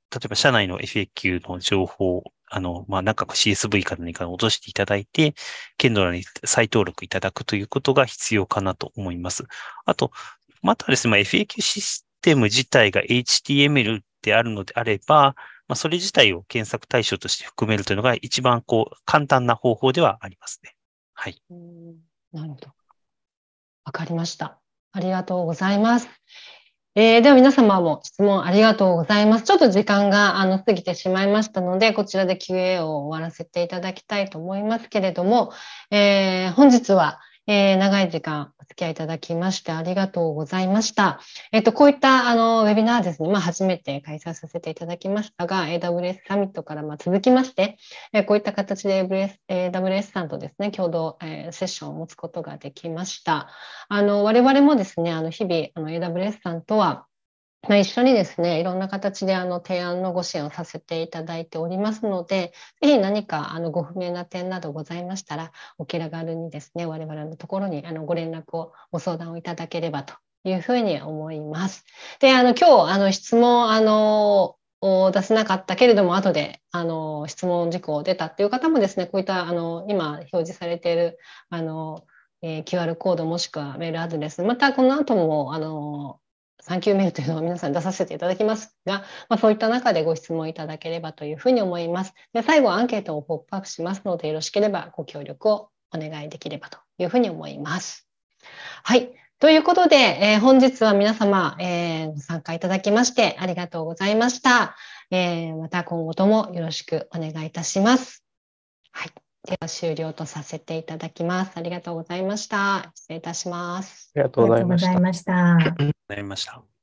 例えば社内の FAQ の情報、なんかCSV か何かを落としていただいて、Kendra に再登録いただくということが必要かなと思います。あと、またですね、FAQ システム自体が HTML であるのであれば、それ自体を検索対象として含めるというのが一番簡単な方法ではありますね。はい。 なるほど。わかりました。ありがとうございます。では皆様も質問ありがとうございます。ちょっと時間が過ぎてしまいましたので、こちらで QA を終わらせていただきたいと思いますけれども、本日は、長い時間お付き合いいただきましてありがとうございました。こういったウェビナーですね、初めて開催させていただきましたが、AWS サミットから続きまして、こういった形で AWS さんとですね、共同、セッションを持つことができました。我々もですね、日々AWS さんとは一緒にですね、いろんな形で提案のご支援をさせていただいておりますので、ぜひ何かご不明な点などございましたら、お気軽にですね、我々のところにご連絡を、ご相談をいただければというふうに思います。で、今日質問を出せなかったけれども、後で質問事項出たっていう方もですね、こういった今表示されているQR コードもしくはメールアドレス、またこの後もサンキューメールというのを皆さん出させていただきますが、そういった中でご質問いただければというふうに思います。で、最後アンケートをポップアップしますので、よろしければご協力をお願いできればというふうに思います。はい。ということで、本日は皆様、ご参加いただきましてありがとうございました。また今後ともよろしくお願いいたします。はい。では終了とさせていただきます。ありがとうございました。失礼いたします。 ありがとうございました。 ありがとうございました。 ありました。